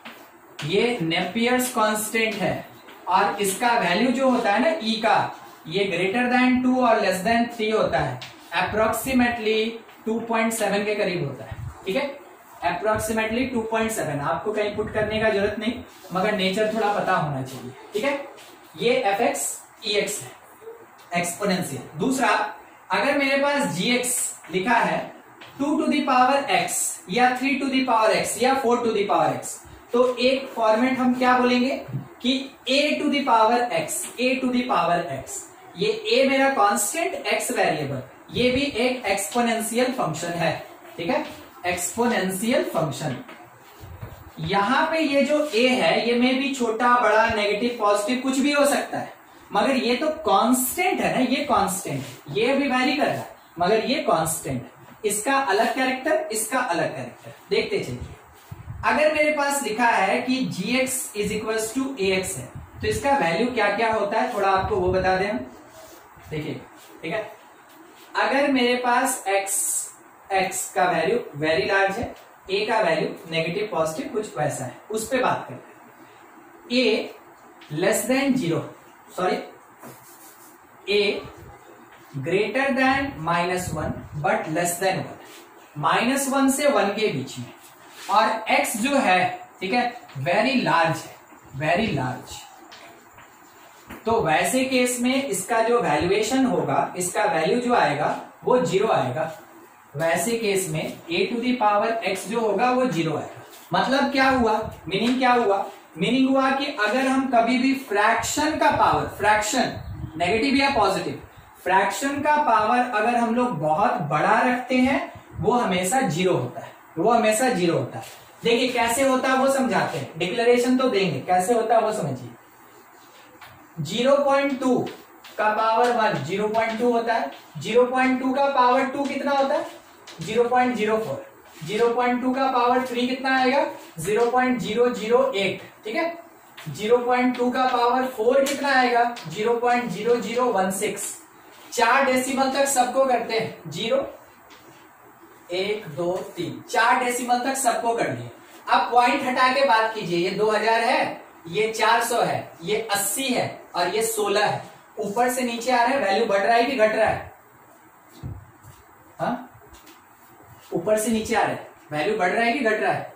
ये नेपियर्स कांस्टेंट है। और इसका वैल्यू जो होता है ना ई का, ये ग्रेटर देन टू और लेस देन थ्री होता है, अप्रोक्सीमेटली टू पॉइंट सेवन के करीब होता है, ठीक है, अप्रोक्सीमेटली टू पॉइंट सेवन। आपको कहीं पुट करने का जरूरत नहीं, मगर नेचर थोड़ा पता होना चाहिए, ठीक है। ये एफ एक्स ई एक्स है एक्सपोनेंशियल। दूसरा, अगर मेरे पास जी एक्स लिखा है two to the power x या three to the power x या four to the power x, तो एक फॉर्मेट हम क्या बोलेंगे कि a to the power x, a to the power x. ये ए मेरा कांस्टेंट, एक्स वेरिएबल, ये भी एक एक्सपोनेंशियल फंक्शन है, ठीक है, एक्सपोनेंशियल फंक्शन। यहां पे ये जो ए है, ये में भी छोटा बड़ा नेगेटिव पॉजिटिव कुछ भी हो सकता है, मगर ये तो कांस्टेंट है ना, ये कांस्टेंट, ये भी वैरी कर रहा है, मगर ये कांस्टेंट, इसका अलग कैरेक्टर, इसका अलग कैरेक्टर। देखते चलिए, अगर मेरे पास लिखा है कि g x is equal to a x है, तो इसका वैल्यू क्या क्या होता है, थोड़ा आपको वो बता दें। देखिए, ठीक है, अगर मेरे पास x x का वैल्यू वेरी लार्ज है, a का वैल्यू नेगेटिव पॉजिटिव कुछ वैसा है, उस पे बात करते हैं। a less than zero, sorry a greater than minus one but less than one, minus one से वन के बीच में, और x जो है, ठीक है, वेरी लार्ज है, वेरी लार्ज। तो वैसे केस में इसका जो वैल्यूएशन होगा, इसका वैल्यू जो आएगा वो जीरो आएगा। वैसे केस में a to the power x जो होगा वो जीरो आएगा। मतलब क्या हुआ, मीनिंग क्या हुआ, मीनिंग हुआ कि अगर हम कभी भी फ्रैक्शन का पावर, फ्रैक्शन नेगेटिव या पॉजिटिव, फ्रैक्शन का पावर अगर हम लोग बहुत बड़ा रखते हैं, वो हमेशा जीरो होता है, वो हमेशा जीरो होता है। देखिए कैसे होता है वो समझाते हैं, डिक्लेरेशन तो देंगे, कैसे होता है वो समझिए। जीरो पॉइंट टू का power one zero point two होता है, जीरो पॉइंट टू का पावर टू कितना होता है, zero point zero four, zero point two का पावर थ्री कितना आएगा, zero point zero zero eight, ठीक है। जीरो पॉइंट टू का पावर फोर कितना आएगा, zero point zero zero one six. चार डेसिमल तक सबको करते हैं, जीरो एक दो तीन, चार डेसिमल तक सबको कर दिए। अब पॉइंट हटा के बात कीजिए, ये दो हजार है, ये चार सौ है, ये अस्सी है और ये सोलह है। ऊपर से नीचे आ रहा है, वैल्यू बढ़ रहा है कि घट रहा है? हाँ, ऊपर से नीचे आ रहा है, वैल्यू बढ़ रहा है कि घट रहा है?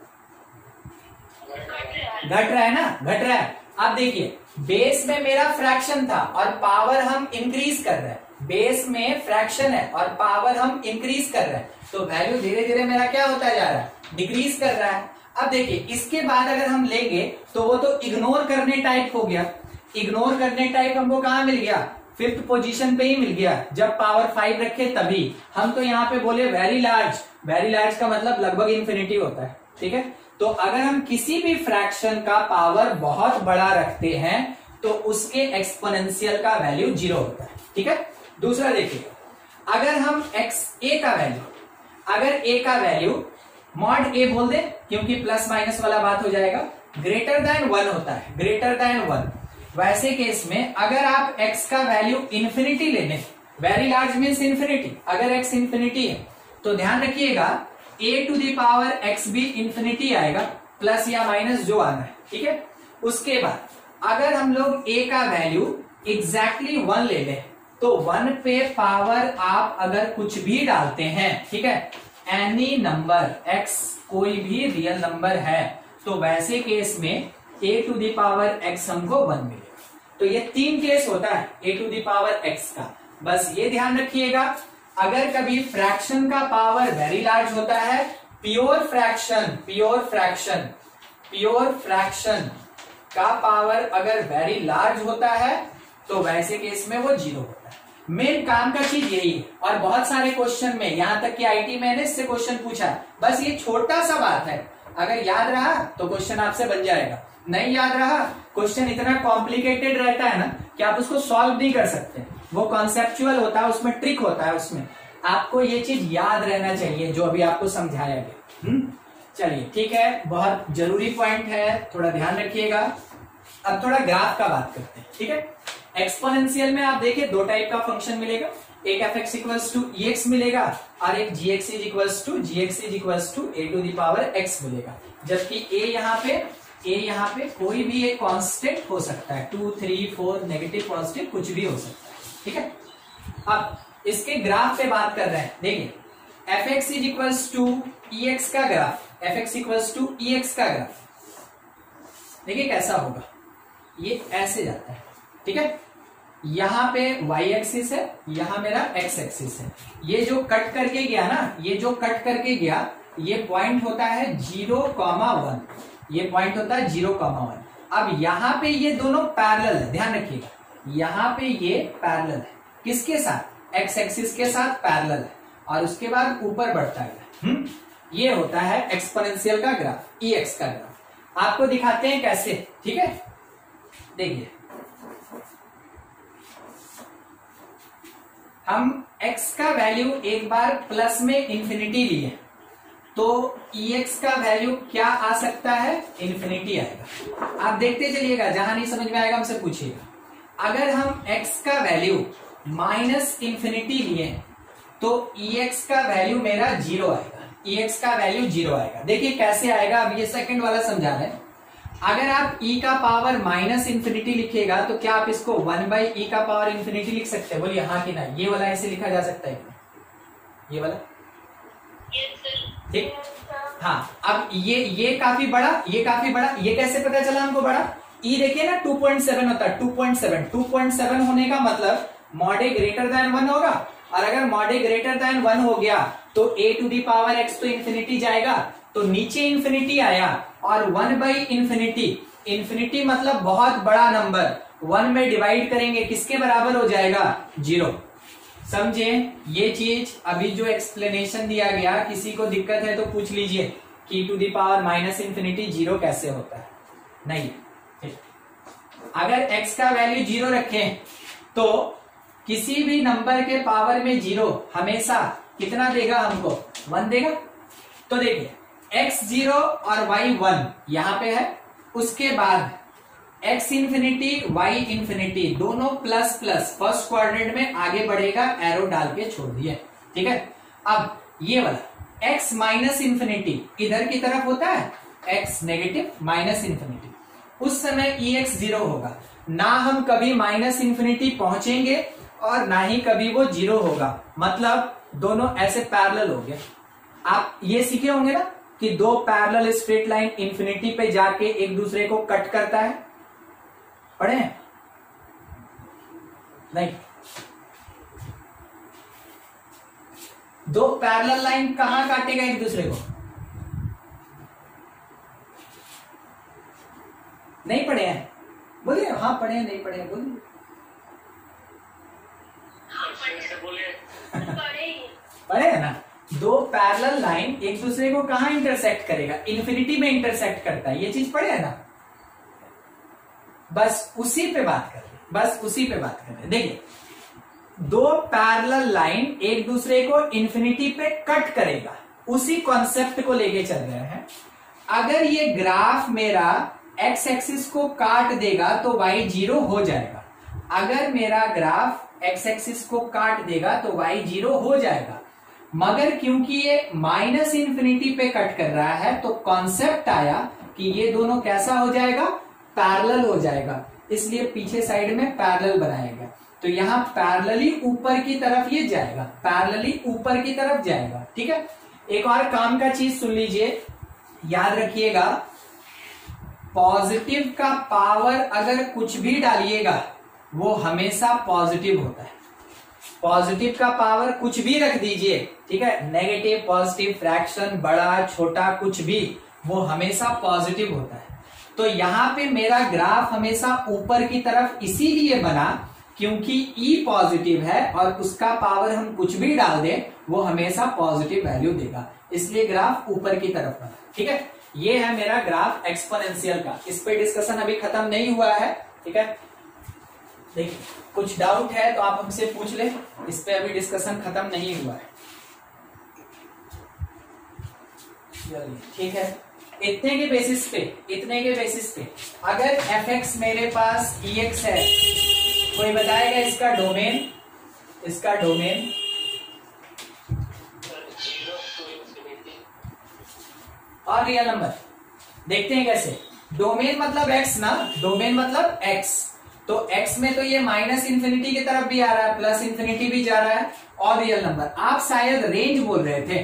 घट रहा है ना, घट रहा है। अब देखिए, बेस में मेरा फ्रैक्शन था और पावर हम इंक्रीज कर रहे हैं। बेस में फ्रैक्शन है और पावर हम इंक्रीज कर रहे हैं, तो वैल्यू धीरे धीरे मेरा क्या होता जा रहा है, डिक्रीज कर रहा है। अब देखिए, इसके बाद अगर हम लेंगे तो वो तो इग्नोर करने टाइप हो गया। इग्नोर करने टाइप हमको कहां मिल गया, फिफ्थ पोजीशन पे ही मिल गया, जब पावर फाइव रखे तभी। हम तो यहाँ पे बोले वेरी लार्ज, वेरी लार्ज का मतलब लगभग इंफिनिटी होता है, ठीक है। तो अगर हम किसी भी फ्रैक्शन का पावर बहुत बड़ा रखते हैं तो उसके एक्सपोनेंशियल का वैल्यू जीरो होता है, ठीक है। दूसरा देखिए, अगर हम एक्स ए का वैल्यू, अगर ए का वैल्यू मॉड ए बोल दे, क्योंकि प्लस माइनस वाला बात हो जाएगा, ग्रेटर देन वन होता है, ग्रेटर देन वन। वैसे केस में अगर आप x का वैल्यू इंफिनिटी लेने, वेरी लार्ज मीन्स इंफिनिटी, अगर x इंफिनिटी है तो ध्यान रखिएगा a to the power x भी इंफिनिटी आएगा, प्लस या माइनस जो आना है, ठीक है। उसके बाद अगर हम लोग a का वैल्यू एग्जैक्टली वन ले लें तो वन पे पावर आप अगर कुछ भी डालते हैं, ठीक है, एनी नंबर x कोई भी रियल नंबर है, तो वैसे केस में a to the power x हमको वन मिलेगा। तो ये तीन केस होता है a to the power x का, बस ये ध्यान रखिएगा। अगर कभी फ्रैक्शन का पावर वेरी लार्ज होता है, pure fraction, pure fraction, pure fraction का पावर अगर वेरी लार्ज होता है तो वैसे केस में वो जीरो होता है। मेन काम का चीज यही है, और बहुत सारे क्वेश्चन में, यहां तक कि आईटी में इससे क्वेश्चन पूछा, बस ये छोटा सा बात है, अगर याद रहा तो क्वेश्चन आपसे बन जाएगा, नहीं याद रहा क्वेश्चन इतना कॉम्प्लिकेटेड रहता है ना कि आप उसको सॉल्व नहीं कर सकते। वो कॉन्सेप्चुअल होता है, उसमें ट्रिक होता है, उसमें आपको ये चीज याद रहना चाहिए जो अभी आपको समझाया गया। हम्म, चलिए ठीक है, बहुत जरूरी पॉइंट है, थोड़ा ध्यान रखिएगा। अब थोड़ा ग्राफ का बात करते हैं, ठीक है। एक्सपोनेंशियल में आप देखिए दो टाइप का फंक्शन मिलेगा, एक f x equals to e x मिलेगा और एक g x is equals to g x is equals to a to the power x मिलेगा। जबकि ए यहाँ पे ए यहाँ पे कोई भी एक कांस्टेंट हो सकता है, two three four negative positive कुछ भी हो सकता है, ठीक है। अब इसके ग्राफ पे बात कर रहे हैं, देखिए f x is equals to e x का graph, f x equals to e x का ग्राफ देखिए कैसा होगा, ये ऐसे जाता है, ठीक है। यहां पे y एक्सिस है, यहां मेरा x एक्सिस है, ये जो कट करके गया ना, ये जो कट करके गया, ये पॉइंट होता है जीरो कॉमा वन, ये पॉइंट होता है जीरो कॉमा वन। अब यहां पे ये दोनों पैरेलल है, ध्यान रखिएगा, यहां पे ये पैरेलल है, किसके साथ, x एक्सिस के साथ पैरेलल है, और उसके बाद ऊपर बढ़ता है। हम्म, ये होता है एक्सपोनेंशियल का ग्राफ, ई एक्स का ग्राफ। आपको दिखाते हैं कैसे, ठीक है। देखिए हम x का वैल्यू एक बार प्लस में इंफिनिटी लिए तो ई एक्स का वैल्यू क्या आ सकता है, इंफिनिटी आएगा। आप देखते चलिएगा, जहां नहीं समझ में आएगा हमसे पूछिएगा। अगर हम x का वैल्यू माइनस इंफिनिटी लिए तो ई एक्स का वैल्यू मेरा जीरो आएगा, ई एक्स का वैल्यू जीरो आएगा। देखिए कैसे आएगा, अब ये सेकंड वाला समझा रहे हैं। अगर आप e का पावर माइनस इंफिनिटी लिखिएगा तो क्या आप इसको वन बाई ई का पावर इंफिनिटी लिख सकते हैं, बोलिए हाँ कि ना। ये वाला ऐसे लिखा जा सकता है, ये वाला, ठीक। हाँ, अब ये ये काफी बड़ा, ये काफी बड़ा, ये कैसे पता चला हमको बड़ा, e देखिए ना टू पॉइंट सेवन होता है, two point seven, two point seven होने का मतलब mod a greater than one होगा, और अगर mod a greater than one हो गया तो a to the power x तो इंफिनिटी जाएगा, तो नीचे इंफिनिटी आया और वन बाई इंफिनिटी, इंफिनिटी मतलब बहुत बड़ा नंबर, वन में डिवाइड करेंगे किसके बराबर हो जाएगा, जीरो। समझे ये चीज, अभी जो एक्सप्लेनेशन दिया गया, किसी को दिक्कत है तो पूछ लीजिए कि to the power minus infinity zero कैसे होता है, नहीं। अगर x का वैल्यू जीरो रखें तो किसी भी नंबर के पावर में जीरो हमेशा कितना देगा हमको, वन देगा। तो देखिए x जीरो और y वन यहां पे है, उसके बाद एक्स इन्फिनिटी वाई इन्फिनिटी दोनों प्लस प्लस फर्स्ट क्वाड्रेंट में आगे बढ़ेगा, एरो डाल के छोड़ दिया, ठीक है। अब ये वाला एक्स माइनस इन्फिनिटी इधर की तरफ होता है, एक्स नेगेटिव माइनस इन्फिनिटी, उस समय ई एक्स जीरो होगा। ना हम कभी माइनस इन्फिनिटी पहुंचेंगे और ना ही कभी वो जीरो होगा, मतलब दोनों ऐसे पैरेलल हो गए। आप ये सीखे होंगे ना कि दो पैरेलल स्ट्रेट लाइन इन्फिनिटी पे जाके एक दूसरे को कट करता है, पढ़े हैं? नहीं। दो पैरेलल लाइन कहां काटेगा एक दूसरे को? नहीं पढ़े हैं? बोलिए हाँ पढ़े हैं, नहीं पढ़े हैं बोलिए। पढ़े है ना? दो पैरेलल लाइन एक दूसरे को कहां इंटरसेक्ट करेगा? इन्फिनिटी में इंटरसेक्ट करता है, ये चीज पढ़े है ना? बस उसी पे बात कर रहे, बस उसी पे बात कर रहे। देखिए दो पैरेलल लाइन एक दूसरे को इन्फिनिटी पे कट करेगा, उसी कॉन्सेप्ट को लेके चल रहे हैं। अगर ये ग्राफ मेरा एक्स एक्सिस को काट देगा तो वाई जीरो हो जाएगा। अगर मेरा ग्राफ एक्स एक्सिस को काट देगा तो वाई जीरो हो जाएगा, मगर क्योंकि ये माइनस इन्फिनिटी पे कट कर रहा है तो कॉन्सेप्ट आया कि ये दोनों कैसा हो जाएगा? पैरेलल हो जाएगा, इसलिए पीछे साइड में पैरेलल बनाएगा। तो यहां पैरेलली ऊपर की तरफ ये जाएगा, पैरेलली ऊपर की तरफ जाएगा, ठीक है। एक और काम का चीज सुन लीजिए, याद रखिएगा, पॉजिटिव का पावर अगर कुछ भी डालिएगा वो हमेशा पॉजिटिव होता है। पॉजिटिव का पावर कुछ भी रख दीजिए, ठीक है, नेगेटिव पॉजिटिव फ्रैक्शन बड़ा छोटा कुछ भी, वो हमेशा पॉजिटिव होता है। तो यहां पे मेरा ग्राफ हमेशा ऊपर की तरफ इसीलिए बना क्योंकि ई पॉजिटिव है और उसका पावर हम कुछ भी डाल दें वो हमेशा पॉजिटिव वैल्यू देगा, इसलिए ग्राफ ऊपर की तरफ बना, ठीक है। ये है मेरा ग्राफ एक्सपोनेंशियल का, इस पे डिस्कशन अभी खत्म नहीं हुआ है, ठीक है। देखिए कुछ डाउट है तो आप हमसे पूछ ले, इस पे अभी डिस्कशन खत्म नहीं हुआ है, ठीक है। इतने के बेसिस पे इतने के बेसिस पे अगर एफ एक्स मेरे पास ई एक्स है, कोई बताएगा इसका डोमेन? इसका डोमेन और रियल नंबर देखते हैं कैसे। डोमेन मतलब एक्स ना, डोमेन मतलब एक्स, तो एक्स में तो ये माइनस इंफिनिटी की तरफ भी आ रहा है, प्लस इंफिनिटी भी जा रहा है, और रियल नंबर। आप शायद रेंज बोल रहे थे,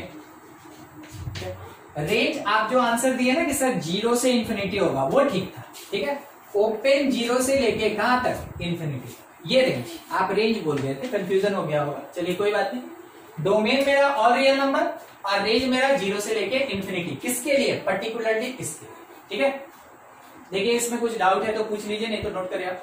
रेंज आप जो आंसर दिए ना कि सर जीरो से इंफिनिटी होगा, वो ठीक था, ठीक है। ओपन जीरो से लेके कहां तक? इंफिनिटी, ये रेंज आप रेंज बोल रहे थे, कंफ्यूजन हो गया होगा, चलिए कोई बात नहीं। डोमेन मेरा और रियल नंबर और रेंज मेरा जीरो से लेके इंफिनिटी, किसके लिए? पर्टिकुलरली इसके लिए, ठीक है। देखिए इसमें कुछ डाउट है तो पूछ लीजिए, नहीं तो नोट करिए आप।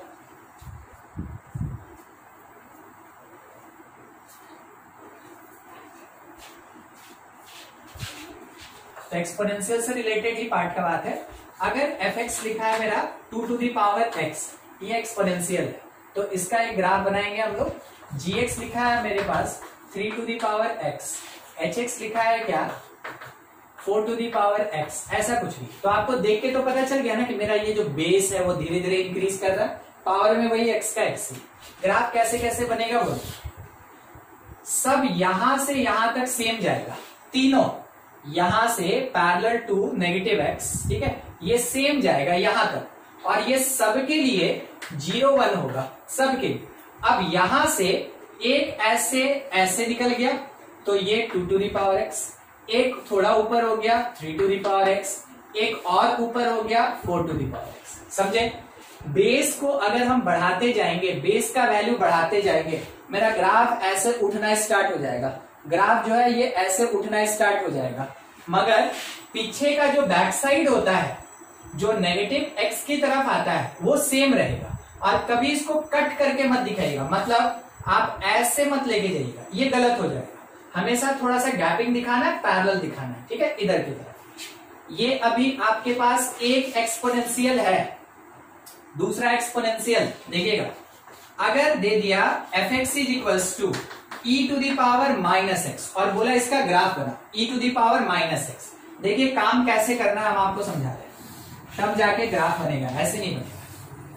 तो एक्सपोनेंशियल से रिलेटेड ही पार्ट का बात है। अगर एफ एक्स लिखा है मेरा two to the power x, ये एक्सपोनेंशियल है, तो इसका एक ग्राफ बनाएंगे हम लोग। जी एक्स लिखा है मेरे पास three to the power x, h x लिखा है क्या? Four to the power x, ऐसा कुछ भी। तो आपको देख के तो पता चल गया ना कि मेरा ये जो बेस है वो धीरे धीरे इंक्रीज कर रहा है, पावर में वही एक्स का एक्स। ग्राफ कैसे कैसे बनेगा वो सब यहां से यहां तक सेम जाएगा, तीनों यहां से पैरेलल टू नेगेटिव एक्स, ठीक है, ये सेम जाएगा यहां तक, और ये सबके लिए जीरो वन होगा, सबके लिए। अब यहां से एक ऐसे ऐसे निकल गया तो ये two to the power x, एक थोड़ा ऊपर हो गया three to the power x, एक और ऊपर हो गया four to the power x. समझे? बेस को अगर हम बढ़ाते जाएंगे, बेस का वैल्यू बढ़ाते जाएंगे, मेरा ग्राफ ऐसे उठना स्टार्ट हो जाएगा। ग्राफ जो है ये ऐसे उठना स्टार्ट हो जाएगा, मगर पीछे का जो बैक साइड होता है जो नेगेटिव एक्स की तरफ आता है वो सेम रहेगा, और कभी इसको कट करके मत दिखाइएगा, मतलब आप ऐसे मत लेके जाइएगा, ये गलत हो जाएगा। हमेशा थोड़ा सा गैपिंग दिखाना है, पैरेलल दिखाना है, ठीक है, इधर की तरफ। ये अभी आपके पास एक एक्सपोनेंशियल है, दूसरा एक्सपोनेंशियल देखिएगा। अगर दे दिया f x is equals to e to the power minus x, और बोला इसका ग्राफ बना e to the power minus x. देखिए काम कैसे करना है हम आपको समझा रहे हैं, तब जाके ग्राफ बनेगा, ऐसे नहीं बनेगा।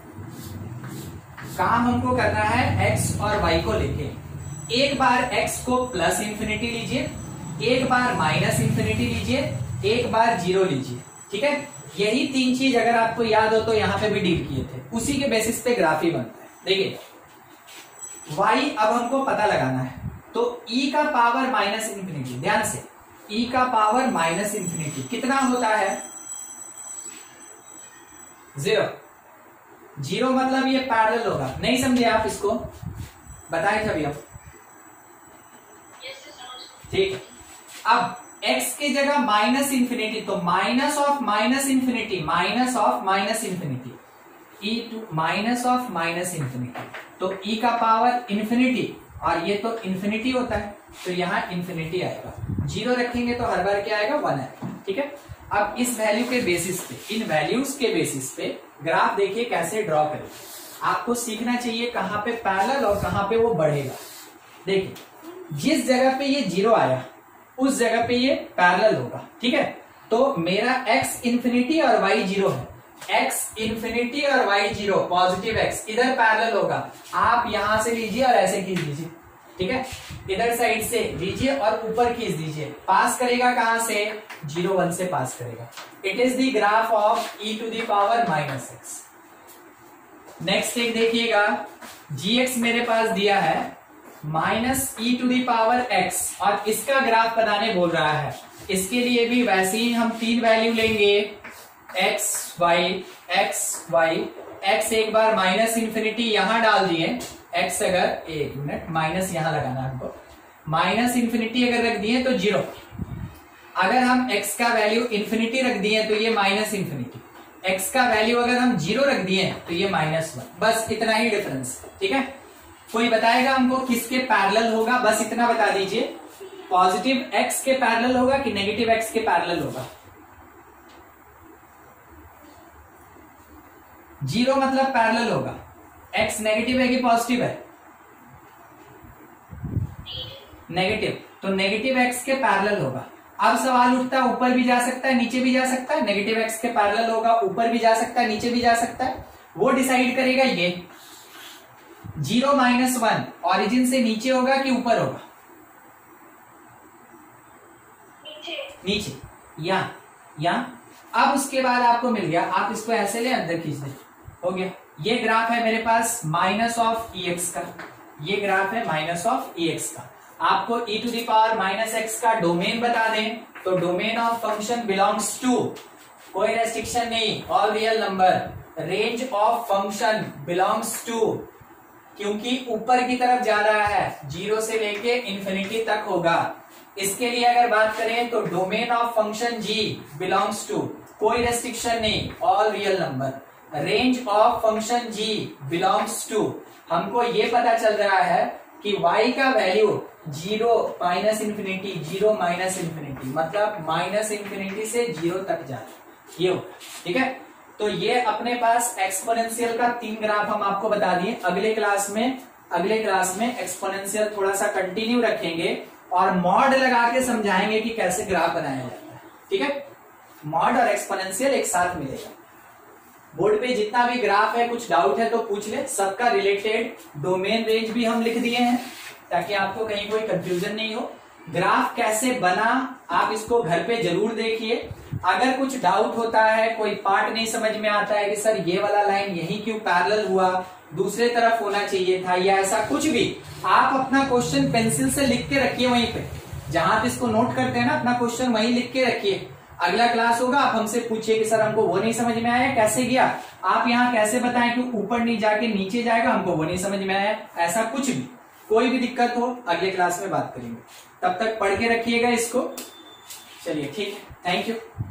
काम हमको करना है x और y को लेके। एक बार x को प्लस इंफिनिटी लीजिए, एक बार माइनस इंफिनिटी लीजिए, एक बार जीरो लीजिए। ठीक है, यही तीन चीज अगर आपको याद हो तो यहां पे भी डील किए थे, उसी के बेसिस पे ग्राफ ही बनता है। देखिए y अब हमको पता लगाना है, तो e का पावर माइनस इंफिनिटी, ध्यान से e का पावर माइनस इंफिनिटी कितना होता है? जीरो। जीरो मतलब ये पैरेलल होगा, नहीं समझे आप इसको? बताए थे अभी आप, ठीक। अब x की जगह माइनस इंफिनिटी, तो minus of minus infinity, minus of minus infinity, e to minus of minus infinity, तो e का पावर इंफिनिटी, और ये तो इंफिनिटी होता है, तो यहां इंफिनिटी आएगा। जीरो रखेंगे तो हर बार क्या आएगा? वन आएगा। ठीक है, अब इस वैल्यू के बेसिस पे, इन वैल्यूज के बेसिस पे ग्राफ देखिए कैसे ड्रॉ करें। आपको सीखना चाहिए कहां पे पैरेलल और कहां पे वो बढ़ेगा। देखिए जिस जगह पे ये जीरो आया उस जगह पे ये पैरेलल होगा। ठीक है, तो मेरा x इंफिनिटी और y जीरो है, x इंफिनिटी और y जीरो, पॉजिटिव x इधर पैरेलल होगा। आप यहां से लीजिए और ऐसे खींच दीजिए। ठीक है, इधर साइड से लीजिए और ऊपर खींच दीजिए। पास करेगा कहां से? जीरो वन से पास करेगा। It is the graph of e to the power minus x. Next एक देखिएगा, gx मेरे पास दिया है minus e to the power x, और इसका ग्राफ बनाने बोल रहा है। इसके लिए भी वैसे ही हम तीन वैल्यू लेंगे, x y x y। x एक बार माइनस इंफिनिटी यहां डाल दिए, x अगर एक मिनट माइनस यहां लगाना हमको, माइनस इंफिनिटी अगर रख दिए तो जीरो। अगर हम x का वैल्यू इंफिनिटी रख दिए तो ये माइनस इंफिनिटी, x का वैल्यू अगर हम जीरो रख दिए तो ये माइनस वन। बस इतना ही डिफरेंस। ठीक है, कोई बताएगा हमको किसके पैरेलल होगा? बस इतना बता दीजिए, पॉजिटिव x के पैरेलल होगा कि नेगेटिव x के पैरेलल होगा? जीरो मतलब पैरेलल होगा। x नेगेटिव है कि पॉजिटिव है? नेगेटिव, तो नेगेटिव x के पैरेलल होगा। अब सवाल उठता है ऊपर भी जा सकता है नीचे भी जा सकता है, नेगेटिव x के पैरेलल होगा, ऊपर भी जा सकता है नीचे भी जा सकता है। वो डिसाइड करेगा ये जीरो माइनस वन ऑरिजिन से नीचे होगा कि ऊपर होगा? नीचे। नीचे, यहां यहां। अब उसके बाद आपको मिल गया, आप इसको ऐसे ले अंदर खींच दें, हो गया। ये ग्राफ है मेरे पास माइनस ऑफ ई एक्स का, ये ग्राफ है माइनस ऑफ ई एक्स का। आपको e to the power minus x का डोमेन बता दें तो domain of function belongs to, कोई रेस्ट्रिक्शन नहीं, all real number. Range of function belongs to, क्योंकि ऊपर की तरफ जा रहा है, जीरो से लेके इंफिनिटी तक होगा। इसके लिए अगर बात करें तो domain of function g belongs to, कोई रेस्ट्रिक्शन नहीं, all real number. Range of function g belongs to, हमको ये पता चल रहा है कि y का value zero minus infinity, zero minus infinity, मतलब माइनस इंफिनिटी से जीरो तक जा रहा है, ये होगा। ठीक है, तो ये अपने पास एक्सपोनेंशियल का तीन ग्राफ हम आपको बता दिए। अगले क्लास में अगले क्लास में एक्सपोनेंशियल थोड़ा सा कंटिन्यू रखेंगे और मॉड लगा के समझाएंगे कि कैसे ग्राफ बनाया जाता है। ठीक है, मॉड और एक्सपोनेंशियल एक साथ मिलेगा। बोर्ड पे जितना भी ग्राफ है, कुछ डाउट है तो पूछ ले, सबका रिलेटेड डोमेन रेंज भी हम लिख दिए हैं ताकि आपको कहीं कोई कंफ्यूजन नहीं हो। ग्राफ कैसे बना आप इसको घर पे जरूर देखिए। अगर कुछ डाउट होता है, कोई पार्ट नहीं समझ में आता है कि सर ये वाला लाइन यही क्यों पैरेलल हुआ, दूसरे तरफ होना चाहिए था, या ऐसा कुछ भी, आप अपना क्वेश्चन पेंसिल से लिख के रखिए वहीं पे, जहां आप इसको नोट करते हैं ना, अपना क्वेश्चन वहीं लिख के रखिए। अगला क्लास होगा आप हमसे पूछिए कि सर हमको वो नहीं समझ में आया, कैसे गया। आप यहाँ कैसे बताएं कि ऊपर नहीं जाके नीचे जाएगा, हमको वो नहीं समझ में आया, ऐसा कुछ भी, कोई भी दिक्कत हो अगले क्लास में बात करेंगे। तब तक पढ़ के रखिएगा इसको। चलिए ठीक है, थैंक यू।